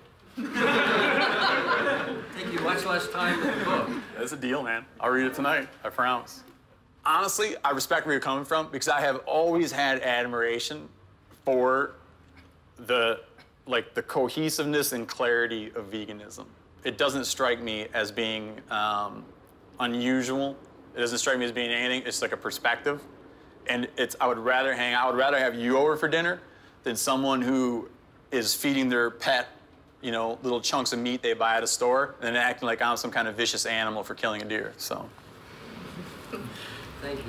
Take you much less time than the book. That's a deal, man. I'll read it tonight, I promise. Honestly, I respect where you're coming from because I have always had admiration for the, like, the cohesiveness and clarity of veganism. It doesn't strike me as being um, unusual. It doesn't strike me as being anything. It's like a perspective. And it's, I would rather hang out, I would rather have you over for dinner than someone who is feeding their pet, you know, little chunks of meat they buy at a store and then acting like I'm some kind of vicious animal for killing a deer, so. Thank you.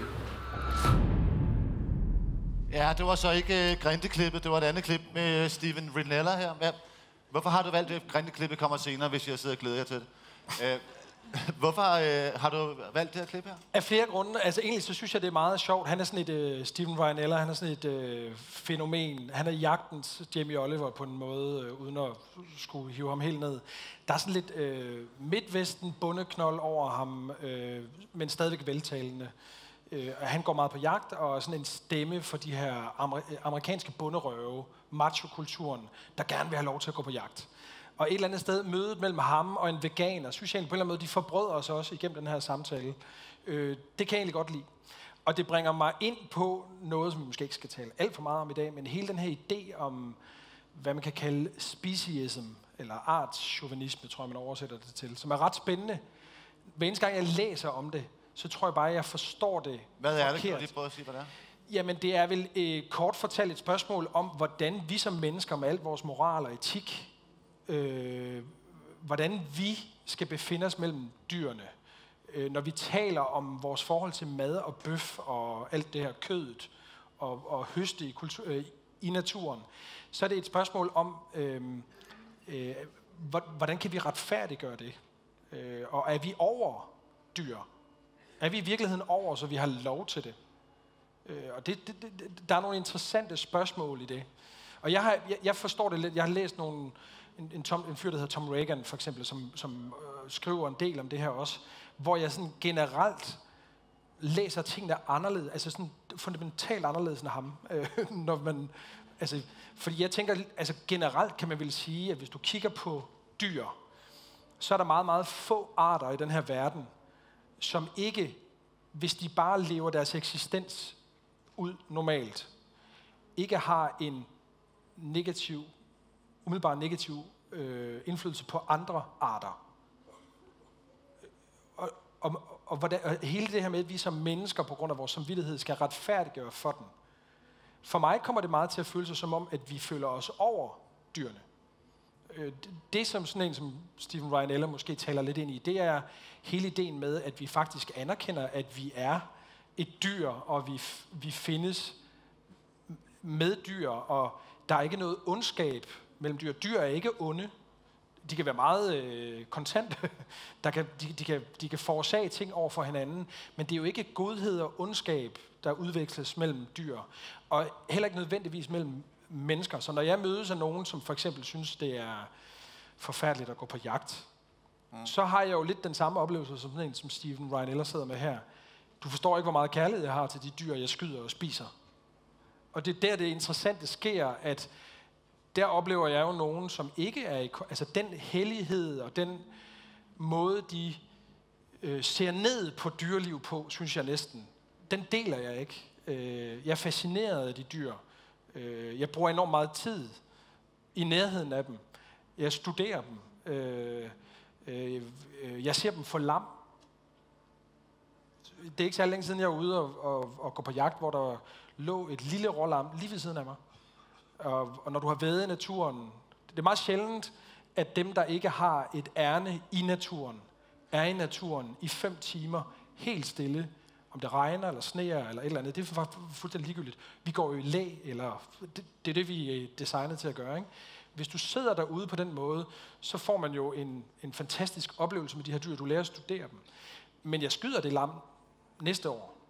Ja, det var så ikke uh, Grindeklippet, det var et andet klip med Steven Rinella her. Ja. Hvorfor har du valgt det? Grindeklippet kommer senere, hvis jeg sidder og glæder jer til det. Uh, Hvorfor øh, har du valgt det her klip her? Af flere grunde. Altså egentlig så synes jeg, det er meget sjovt. Han er sådan et, øh, Steven Rinella, han er sådan et øh, fænomen. Han er jagtens Jamie Oliver på en måde, øh, uden at skulle hive ham helt ned. Der er sådan lidt øh, midtvesten bondeknold over ham, øh, men stadigvæk veltalende. Øh, han går meget på jagt, og er sådan en stemme for de her amer- amerikanske bonderøve, macho-kulturen, der gerne vil have lov til at gå på jagt. Og et eller andet sted, mødet mellem ham og en veganer, synes jeg på en eller anden måde, de forbrød os også igennem den her samtale. Øh, det kan jeg egentlig godt lide. Og det bringer mig ind på noget, som vi måske ikke skal tale alt for meget om i dag, men hele den her idé om, hvad man kan kalde speciesism, eller artschauvinisme, tror jeg, man oversætter det til, som er ret spændende. Hver eneste gang, jeg læser om det, så tror jeg bare, at jeg forstår det Hvad er forkert. det? Kan du lige prøve at sige, hvad det er? Jamen, det er vel øh, kort fortalt et spørgsmål om, hvordan vi som mennesker med alt vores moral og etik, Øh, hvordan vi skal befinde os mellem dyrene. Øh, når vi taler om vores forhold til mad og bøf og alt det her kødet og, og høste i, kultur, øh, i naturen, så er det et spørgsmål om, øh, øh, hvordan kan vi retfærdiggøre det? Øh, og er vi over dyr? Er vi i virkeligheden over, så vi har lov til det? Øh, og det, det, det, der er nogle interessante spørgsmål i det. Og jeg, har, jeg, jeg forstår det lidt. Jeg har læst nogle En, en, Tom, en fyr, der hedder Tom Reagan, for eksempel, som, som øh, skriver en del om det her også, hvor jeg sådan generelt læser tingene anderledes, altså sådan fundamentalt anderledes end ham. Øh, når man, altså, fordi jeg tænker, altså generelt kan man vel sige, at hvis du kigger på dyr, så er der meget, meget få arter i den her verden, som ikke, hvis de bare lever deres eksistens ud normalt, ikke har en negativ umiddelbart negativ øh, indflydelse på andre arter. Og, og, og, hvordan, og hele det her med, at vi som mennesker på grund af vores samvittighed skal retfærdiggøre for den. For mig kommer det meget til at føle sig som om, at vi føler os over dyrene. Øh, det, det som sådan en som Steven Rinella måske taler lidt ind i, det er hele ideen med, at vi faktisk anerkender, at vi er et dyr, og vi, vi findes med dyr, og der er ikke noget ondskab mellem dyr. Dyr er ikke onde. De kan være meget øh, kontante. Der kan, de, de, kan, de kan forårsage ting over for hinanden, men det er jo ikke godhed og ondskab, der udveksles mellem dyr. Og heller ikke nødvendigvis mellem mennesker. Så når jeg mødes af nogen, som for eksempel synes, det er forfærdeligt at gå på jagt, mm. så har jeg jo lidt den samme oplevelse som sådan en, som Steven Rinella sidder med her. Du forstår ikke, hvor meget kærlighed jeg har til de dyr, jeg skyder og spiser. Og det er der, det interessante sker, at der oplever jeg jo nogen, som ikke er i... Altså den hellighed og den måde, de øh, ser ned på dyreliv på, synes jeg næsten, den deler jeg ikke. Øh, jeg er fascineret af de dyr. Øh, jeg bruger enormt meget tid i nærheden af dem. Jeg studerer dem. Øh, øh, jeg ser dem for lam. Det er ikke så længe siden, jeg var ude og, og, og gå på jagt, hvor der lå et lille rålam lige ved siden af mig. Og, og når du har været i naturen, det er meget sjældent, at dem, der ikke har et ærne i naturen, er i naturen i fem timer helt stille. Om det regner eller sneer eller et eller andet, det er faktisk fuldstændig ligegyldigt. Vi går jo i læ, eller det, det er det, vi er designet til at gøre, ikke? Hvis du sidder derude på den måde, så får man jo en, en fantastisk oplevelse med de her dyr. Du lærer at studere dem. Men jeg skyder det lam næste år,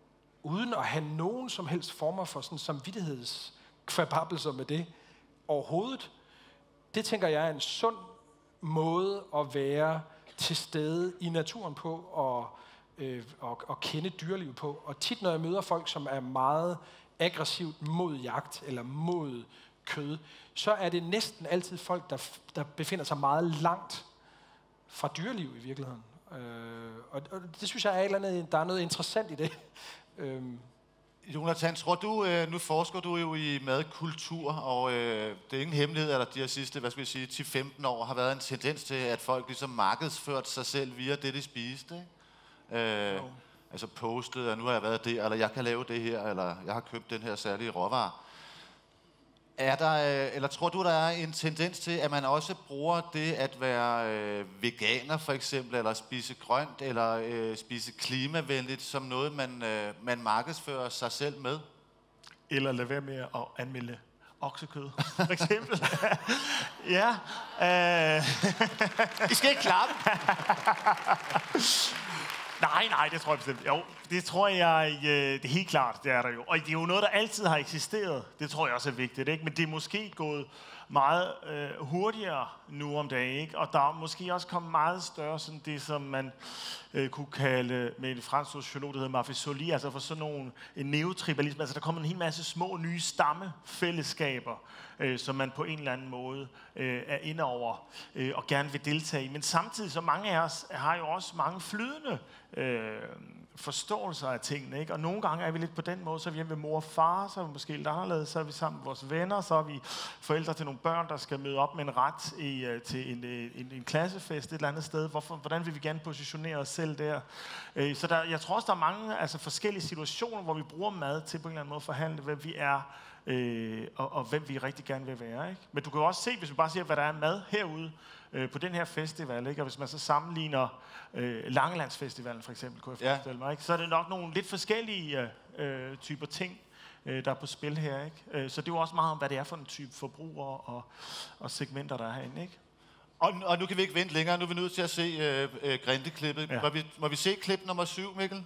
uden at have nogen som helst former for sådan samvittighedskvababelser med det overhovedet. Det tænker jeg er en sund måde at være til stede i naturen på og, øh, og, og kende dyreliv på. Og tit når jeg møder folk, som er meget aggressivt mod jagt eller mod kød, så er det næsten altid folk, der, der befinder sig meget langt fra dyreliv i virkeligheden. Øh, og, og det synes jeg er et eller andet, der er noget interessant i det. øh, Jonathan, tror du, nu forsker du jo i madkultur, og øh, det er ingen hemmelighed, at der de her sidste, hvad skal vi sige, ti til femten år har været en tendens til, at folk ligesom markedsført sig selv via det, de spiste, ikke? Øh, no. Altså postet, at nu har jeg været der, eller jeg kan lave det her, eller jeg har købt den her særlige råvare. Er der, eller tror du, der er en tendens til, at man også bruger det at være øh, veganer for eksempel, eller spise grønt, eller øh, spise klimavenligt, som noget, man, øh, man markedsfører sig selv med? Eller lade være med at anmelde oksekød, for eksempel. Ja. Øh. I skal ikke klappe. Nej, nej, det tror jeg bestemt. Jo, det tror jeg, det er helt klart, det er der jo. Og det er jo noget, der altid har eksisteret. Det tror jeg også er vigtigt, ikke? Men det er måske gået meget øh, hurtigere nu om dagen, ikke? Og der er måske også kommet meget større, sådan det, som man øh, kunne kalde med en fransk sociolog, der hedder Marfisoli, altså for sådan nogle neotribalisme. Altså der kommer en hel masse små nye stammefællesskaber, øh, som man på en eller anden måde øh, er inde over øh, og gerne vil deltage i. Men samtidig så mange af os har jo også mange flydende øh, forståelser af tingene, ikke? Og nogle gange er vi lidt på den måde, så er vi hjemme ved mor og far, så er vi måske lidt anderledes, så er vi sammen med vores venner, så er vi forældre til nogle børn, der skal møde op med en ret i, uh, til en, en, en klassefest et eller andet sted. Hvorfor, hvordan vil vi gerne positionere os selv der? Uh, så der, jeg tror også, der er mange altså, forskellige situationer, hvor vi bruger mad til på en eller anden måde at forhandle, hvem vi er, øh, og, og hvem vi rigtig gerne vil være, ikke? Men du kan jo også se, hvis vi bare siger, hvad der er mad herude, øh, på den her festival, ikke? Og hvis man så sammenligner øh, Langelandsfestivalen for eksempel, kunne jeg forestille mig, ikke? Så er det nok nogle lidt forskellige øh, typer ting, øh, der er på spil her, ikke? Øh, så det er jo også meget om, hvad det er for en type forbrugere og, og segmenter, der er herinde, ikke? Og, og nu kan vi ikke vente længere, nu er vi nødt til at se øh, øh, Grindeklippet. Ja. Må, vi, må vi se klip nummer syv, Mikkel?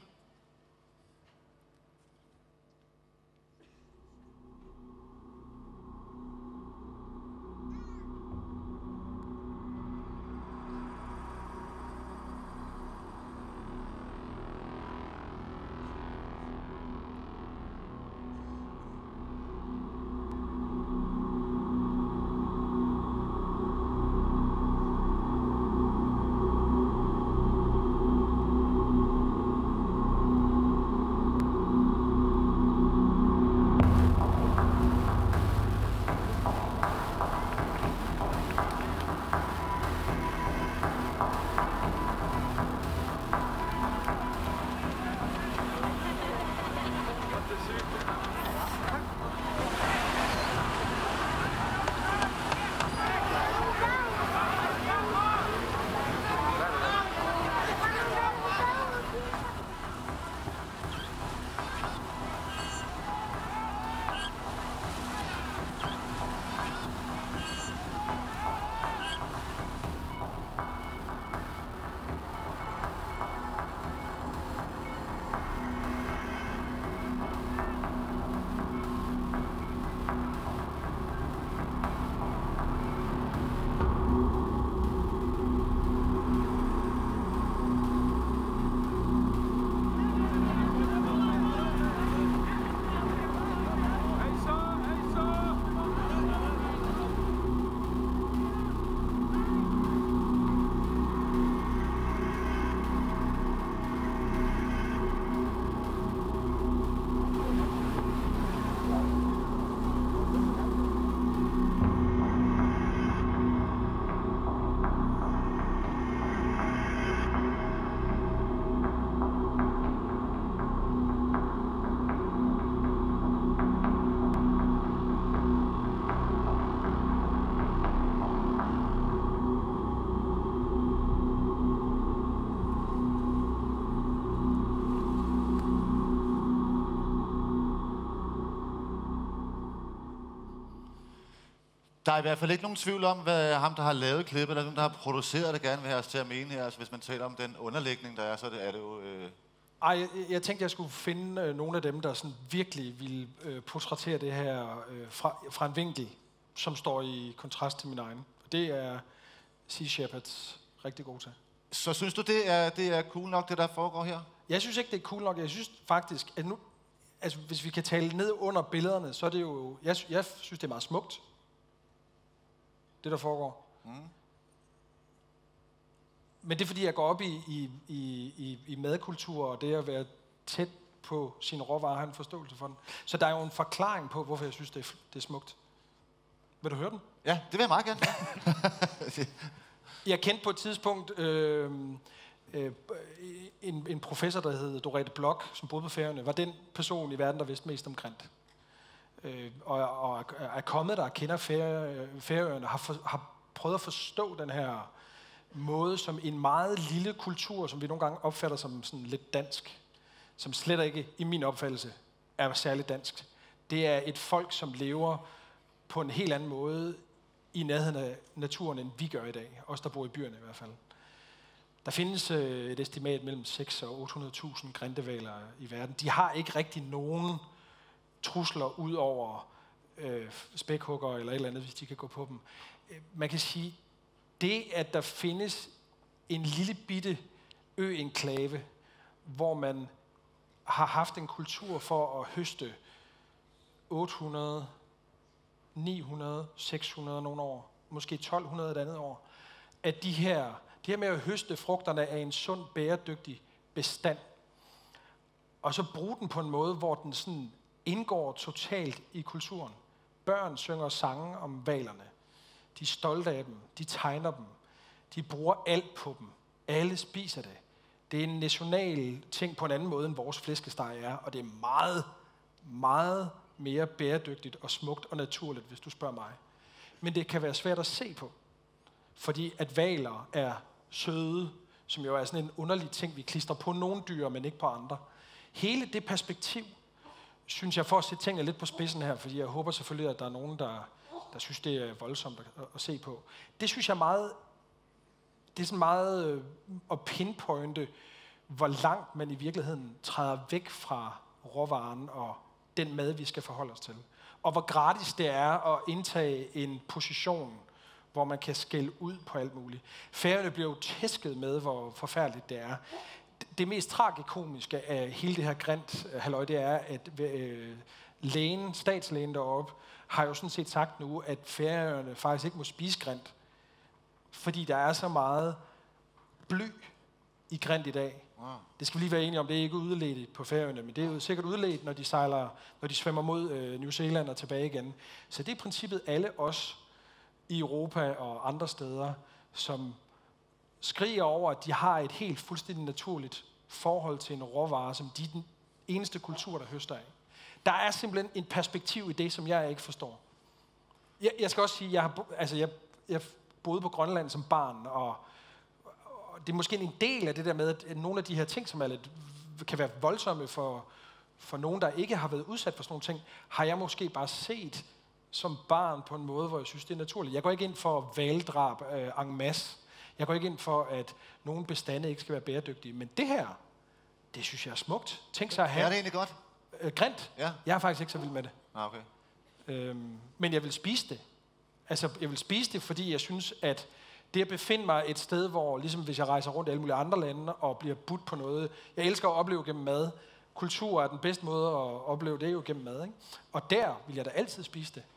Der er i hvert fald ikke nogen tvivl om, hvad ham, der har lavet klippet, eller nogen, der har produceret det, gerne vil have os til at mene her. Altså, hvis man taler om den underlægning, der er, så er det, er det jo øh, Ej, jeg, jeg tænkte, jeg skulle finde øh, nogle af dem, der sådan virkelig ville øh, portrættere det her øh, fra, fra en vinkel, som står i kontrast til min egen. Det er Sea Shepherds rigtig god til. Så synes du, det er, det er cool nok, det der foregår her? Jeg synes ikke, det er cool nok. Jeg synes faktisk, at nu, altså, hvis vi kan tale ned under billederne, så er det jo... Jeg, jeg synes, det er meget smukt, det der foregår. Mm. Men det er, fordi jeg går op i, i, i, i madkultur, og det at være tæt på sine råvarer, har en forståelse for den. Så der er jo en forklaring på, hvorfor jeg synes, det er, det er smukt. Vil du høre den? Ja, det vil jeg meget gerne. Jeg kendte på et tidspunkt øh, øh, en, en professor, der hed Dorette Bloch, som boede på Færøerne, var den person i verden, der vidste mest om grint. Øh, og, og er kommet der og kender Færøerne, har, for, har prøvet at forstå den her måde, som en meget lille kultur, som vi nogle gange opfatter som sådan lidt dansk, som slet ikke, i min opfattelse, er særligt dansk. Det er et folk, som lever på en helt anden måde i nærheden af naturen, end vi gør i dag. Os, der bor i byerne i hvert fald. Der findes øh, et estimat mellem seks hundrede og otte hundrede tusind grindehvaler i verden. De har ikke rigtig nogen trusler ud over øh, spækhugger eller et eller andet, hvis de kan gå på dem. Man kan sige, det at der findes en lille bitte ø-enklave, hvor man har haft en kultur for at høste otte hundrede, ni hundrede, seks hundrede nogle år, måske tolv hundrede et andet år, at de her, det her med at høste frugterne af en sund, bæredygtig bestand, og så bruge den på en måde, hvor den sådan indgår totalt i kulturen. Børn synger sange om hvalerne. De er stolte af dem. De tegner dem. De bruger alt på dem. Alle spiser det. Det er en national ting på en anden måde, end vores flæskesteg er, og det er meget, meget mere bæredygtigt og smukt og naturligt, hvis du spørger mig. Men det kan være svært at se på, fordi at hvaler er søde, som jo er sådan en underlig ting, vi klistrer på nogle dyr, men ikke på andre. Hele det perspektiv, synes jeg, for at sætte tingene lidt på spidsen her, fordi jeg håber selvfølgelig, at der er nogen, der, der synes, det er voldsomt at, at se på. Det synes jeg meget, det er sådan meget øh, at pinpointe, hvor langt man i virkeligheden træder væk fra råvaren og den mad, vi skal forholde os til. Og hvor gratis det er at indtage en position, hvor man kan skælde ud på alt muligt. Færøerne bliver jo tæsket med, hvor forfærdeligt det er. Det mest tragikomiske af hele det her grint, halløj, det er, at øh, lægen, statslægen deroppe, har jo sådan set sagt nu, at Færøerne faktisk ikke må spise grint, fordi der er så meget bly i grint i dag. Wow. Det skal vi lige være enige om, det er ikke udledt på Færøerne, men det er jo sikkert udledt, når de sejler, når de svømmer mod øh, New Zealand og tilbage igen. Så det er i princippet alle os i Europa og andre steder, som skriger over, at de har et helt fuldstændig naturligt forhold til en råvare, som de er den eneste kultur, der høster af. Der er simpelthen et perspektiv i det, som jeg ikke forstår. Jeg, jeg skal også sige, jeg har altså jeg, jeg boede på Grønland som barn, og, og det er måske en del af det der med, at nogle af de her ting, som er lidt, kan være voldsomme for, for nogen, der ikke har været udsat for sådan nogle ting, har jeg måske bare set som barn på en måde, hvor jeg synes, det er naturligt. Jeg går ikke ind for hvaldrab øh, en masse. Jeg går ikke ind for, at nogle bestande ikke skal være bæredygtige. Men det her, det synes jeg er smukt. Tænk sig at have... Er det egentlig godt? Øh, grint. Ja. Jeg er faktisk ikke så vild med det. Ah, okay. Øhm, men jeg vil spise det. Altså, jeg vil spise det, fordi jeg synes, at det at befinde mig et sted, hvor, ligesom hvis jeg rejser rundt i alle mulige andre lande, og bliver budt på noget... Jeg elsker at opleve gennem mad. Kultur er den bedste måde at opleve det jo gennem mad, ikke? Og der vil jeg da altid spise det.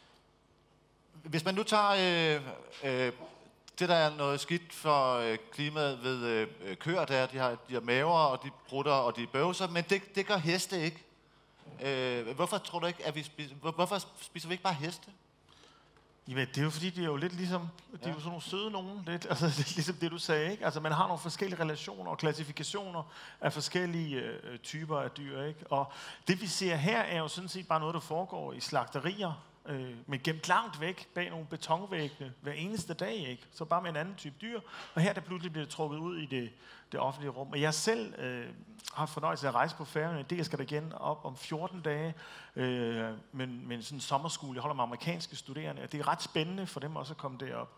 Hvis man nu tager... Øh, øh, det, der er noget skidt for øh, klimaet ved øh, køer, der er, de har, de har maver, og de prutter, og de bøvser, men det, det gør heste ikke. Øh, hvorfor tror du ikke, at vi spiser... Hvor, hvorfor spiser vi ikke bare heste? Jamen, det er jo fordi, de er jo lidt ligesom... De er ja. jo sådan nogle søde nogen. Lidt, altså, det er ligesom det, du sagde, ikke? Altså, man har nogle forskellige relationer og klassifikationer af forskellige øh, typer af dyr, ikke? Og det, vi ser her, er jo sådan set bare noget, der foregår i slagterier, øh, men gemt langt væk bag nogle betonvæggene hver eneste dag, ikke? Så bare med en anden type dyr. Og her der pludselig bliver det trukket ud i det, det offentlige rum. Og jeg selv øh, har fornøjelse af at rejse på Færøerne. Det skal der igen op om fjorten dage, øh, men, men sådan en sommerskole. Jeg holder med amerikanske studerende, og det er ret spændende for dem også at komme derop.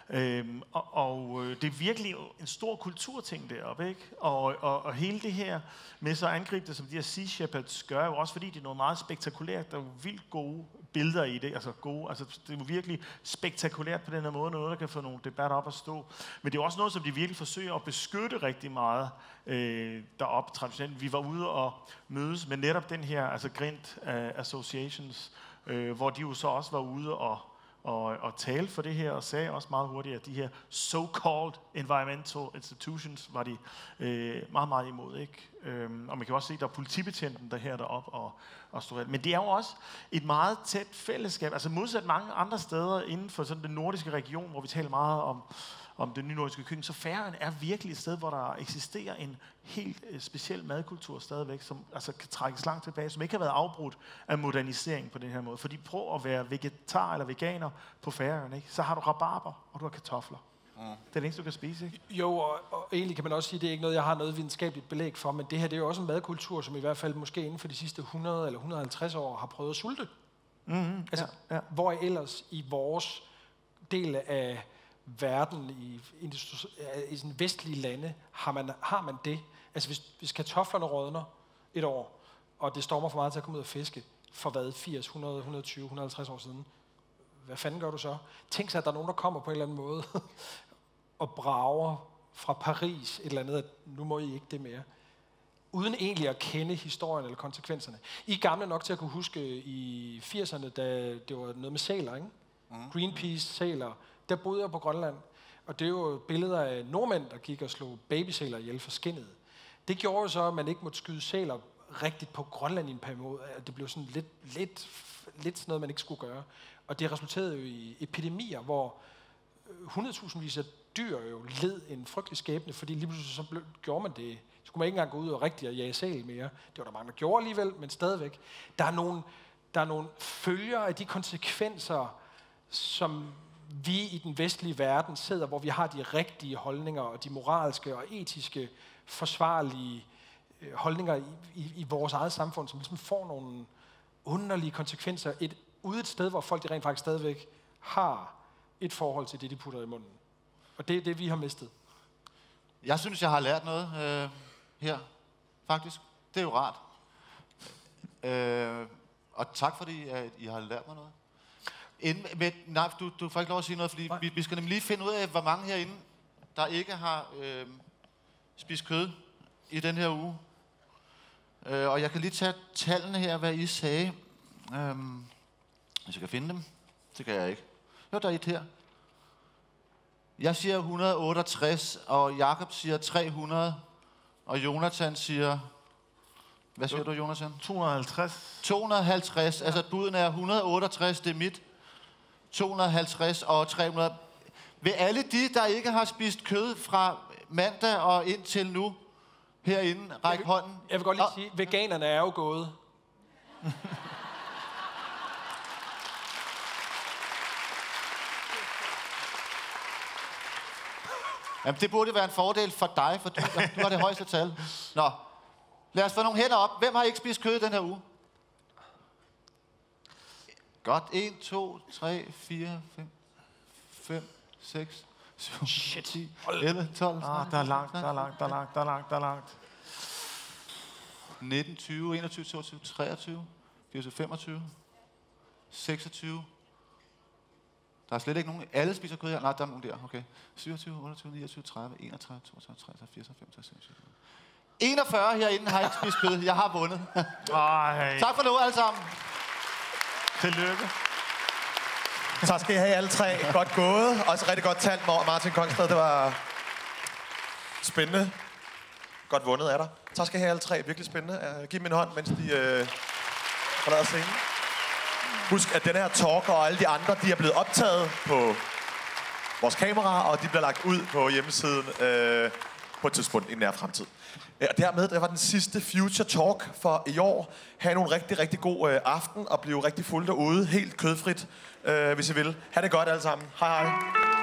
Øhm, og og øh, det er virkelig en stor kulturting deroppe, ikke? Og, og, og hele det her med så angribe det, som de her Sea Shepherds gør, jo også fordi det er noget meget spektakulært. Der er jo vildt gode billeder i det, altså gode, altså det er jo virkelig spektakulært på den her måde, noget der kan få nogle debatter op at stå. Men det er også noget, som de virkelig forsøger at beskytte rigtig meget øh, deroppe traditionelt. Vi var ude og mødes med netop den her, altså Grint uh, Associations, øh, hvor de jo så også var ude og Og, og tale for det her, og sagde også meget hurtigt, at de her so-called environmental institutions var de øh, meget, meget imod, ikke? Øhm, og man kan også se, at der er politibetjenten, der her deroppe og, og står. Men det er jo også et meget tæt fællesskab, altså modsat mange andre steder inden for sådan den nordiske region, hvor vi taler meget om, om den nye nordiske køkken, så Færøerne er virkelig et sted, hvor der eksisterer en helt øh, speciel madkultur stadigvæk, som altså kan trækkes langt tilbage, som ikke har været afbrudt af modernisering på den her måde. Fordi prøv at være vegetar eller veganer på Færøerne, ikke? Så har du rabarber, og du har kartofler. Mm. Det er det eneste, du kan spise, ikke? Jo, og, og egentlig kan man også sige, at det er ikke noget, jeg har noget videnskabeligt belæg for, men det her det er jo også en madkultur, som i hvert fald måske inden for de sidste hundrede eller hundrede og halvtreds år har prøvet at sulte. Mm-hmm. Altså, ja, ja. hvor ellers i vores del af verden, i, i sådan vestlige lande, har man, har man det. Altså hvis, hvis kartoflerne rådner et år, og det stormer for meget til at komme ud og fiske, for hvad, firs, hundrede, hundrede og tyve, hundrede og halvtreds år siden, hvad fanden gør du så? Tænk sig, at der er nogen, der kommer på en eller anden måde og brager fra Paris et eller andet, at nu må I ikke det mere. Uden egentlig at kende historien eller konsekvenserne. I er gamle nok til at kunne huske i firserne, da det var noget med sæler, ikke? Mm. Greenpeace, sæler. Der boede jeg på Grønland, og det er jo billeder af nordmænd, der gik og slog babysæler ihjel for skindet. Det gjorde jo så, at man ikke måtte skyde sæler rigtigt på Grønland i en periode. Det blev sådan lidt, lidt, lidt sådan noget, man ikke skulle gøre. Og det resulterede jo i epidemier, hvor hundredtusindvis af dyr jo led en frygtelig skæbne, fordi lige pludselig så blev, gjorde man det. Så kunne man ikke engang gå ud og rigtig og jage sæl mere. Det var der mange, der gjorde alligevel, men stadigvæk. Der er nogle, der er nogle følger af de konsekvenser, som vi i den vestlige verden sidder, hvor vi har de rigtige holdninger og de moralske og etiske forsvarlige holdninger i, i, i vores eget samfund, som ligesom får nogle underlige konsekvenser et, ude et sted, hvor folk de rent faktisk stadigvæk har et forhold til det, de putter i munden. Og det er det, vi har mistet. Jeg synes, jeg har lært noget øh, her, faktisk. Det er jo rart. Øh, og tak, fordi at I har lært mig noget. Inden, med, nej, du, du får ikke lov at sige noget, fordi vi, vi skal nemlig lige finde ud af, hvor mange herinde, der ikke har øh, spist kød i den her uge. Øh, og jeg kan lige tage tallene her, hvad I sagde. Øh, hvis jeg kan finde dem. Det kan jeg ikke. Jo, der er et her. Jeg siger et hundrede og otteogtres, og Jakob siger tre hundrede, og Jonathan siger... Hvad siger du, Jonathan? to hundrede og halvtreds. to hundrede og halvtreds. Ja. Altså, buden er et hundrede og otteogtres, det er mit. to hundrede og halvtreds og tre hundrede. Vil alle de, der ikke har spist kød fra mandag og indtil nu, herinde, række vil, hånden? Jeg vil godt lige sige, veganerne er jo gået. Jamen, det burde være en fordel for dig, for du, du har det højeste tal. Nå, lad os få nogle hænder op. Hvem har ikke spist kød den her uge? Godt. en, to, tre, fire, fem, fem, seks, syv, ti, elleve, tolv. Ah, der er langt, der er langt, der er langt, der er langt, der er langt. nitten, tyve, enogtyve, toogtyve, treogtyve, fireogtyve, femogtyve, seksogtyve. Der er slet ikke nogen. Alle spiser kød her. Nej, der er nogen der. Okay. syvogtyve, otteogtyve, niogtyve, tredive, enogtredive, toogtredive, treogtredive, fireogtredive, femogtredive, seksogtredive. enogfyrre herinde har ikke spist kød. Jeg har vundet. Ej. Tak for nu, alle sammen. Tillykke. Tak skal I have alle tre. Godt gået. Også rigtig godt talt, Martin Kongstad. Det var spændende. Godt vundet af dig. Tak skal I have alle tre. Virkelig spændende. Uh, giv dem en hånd, mens de uh, forlader scenen. Husk, at den her talk og alle de andre, de er blevet optaget på vores kamera, og de bliver lagt ud på hjemmesiden uh, på et tidspunkt i nær fremtid. Uh, og dermed, det var den sidste Future Talk for i år. Ha' nogle rigtig, rigtig god uh, aften, og blive rigtig fulde derude. Helt kødfrit, uh, hvis I vil. Ha' det godt alle sammen. Hej hej.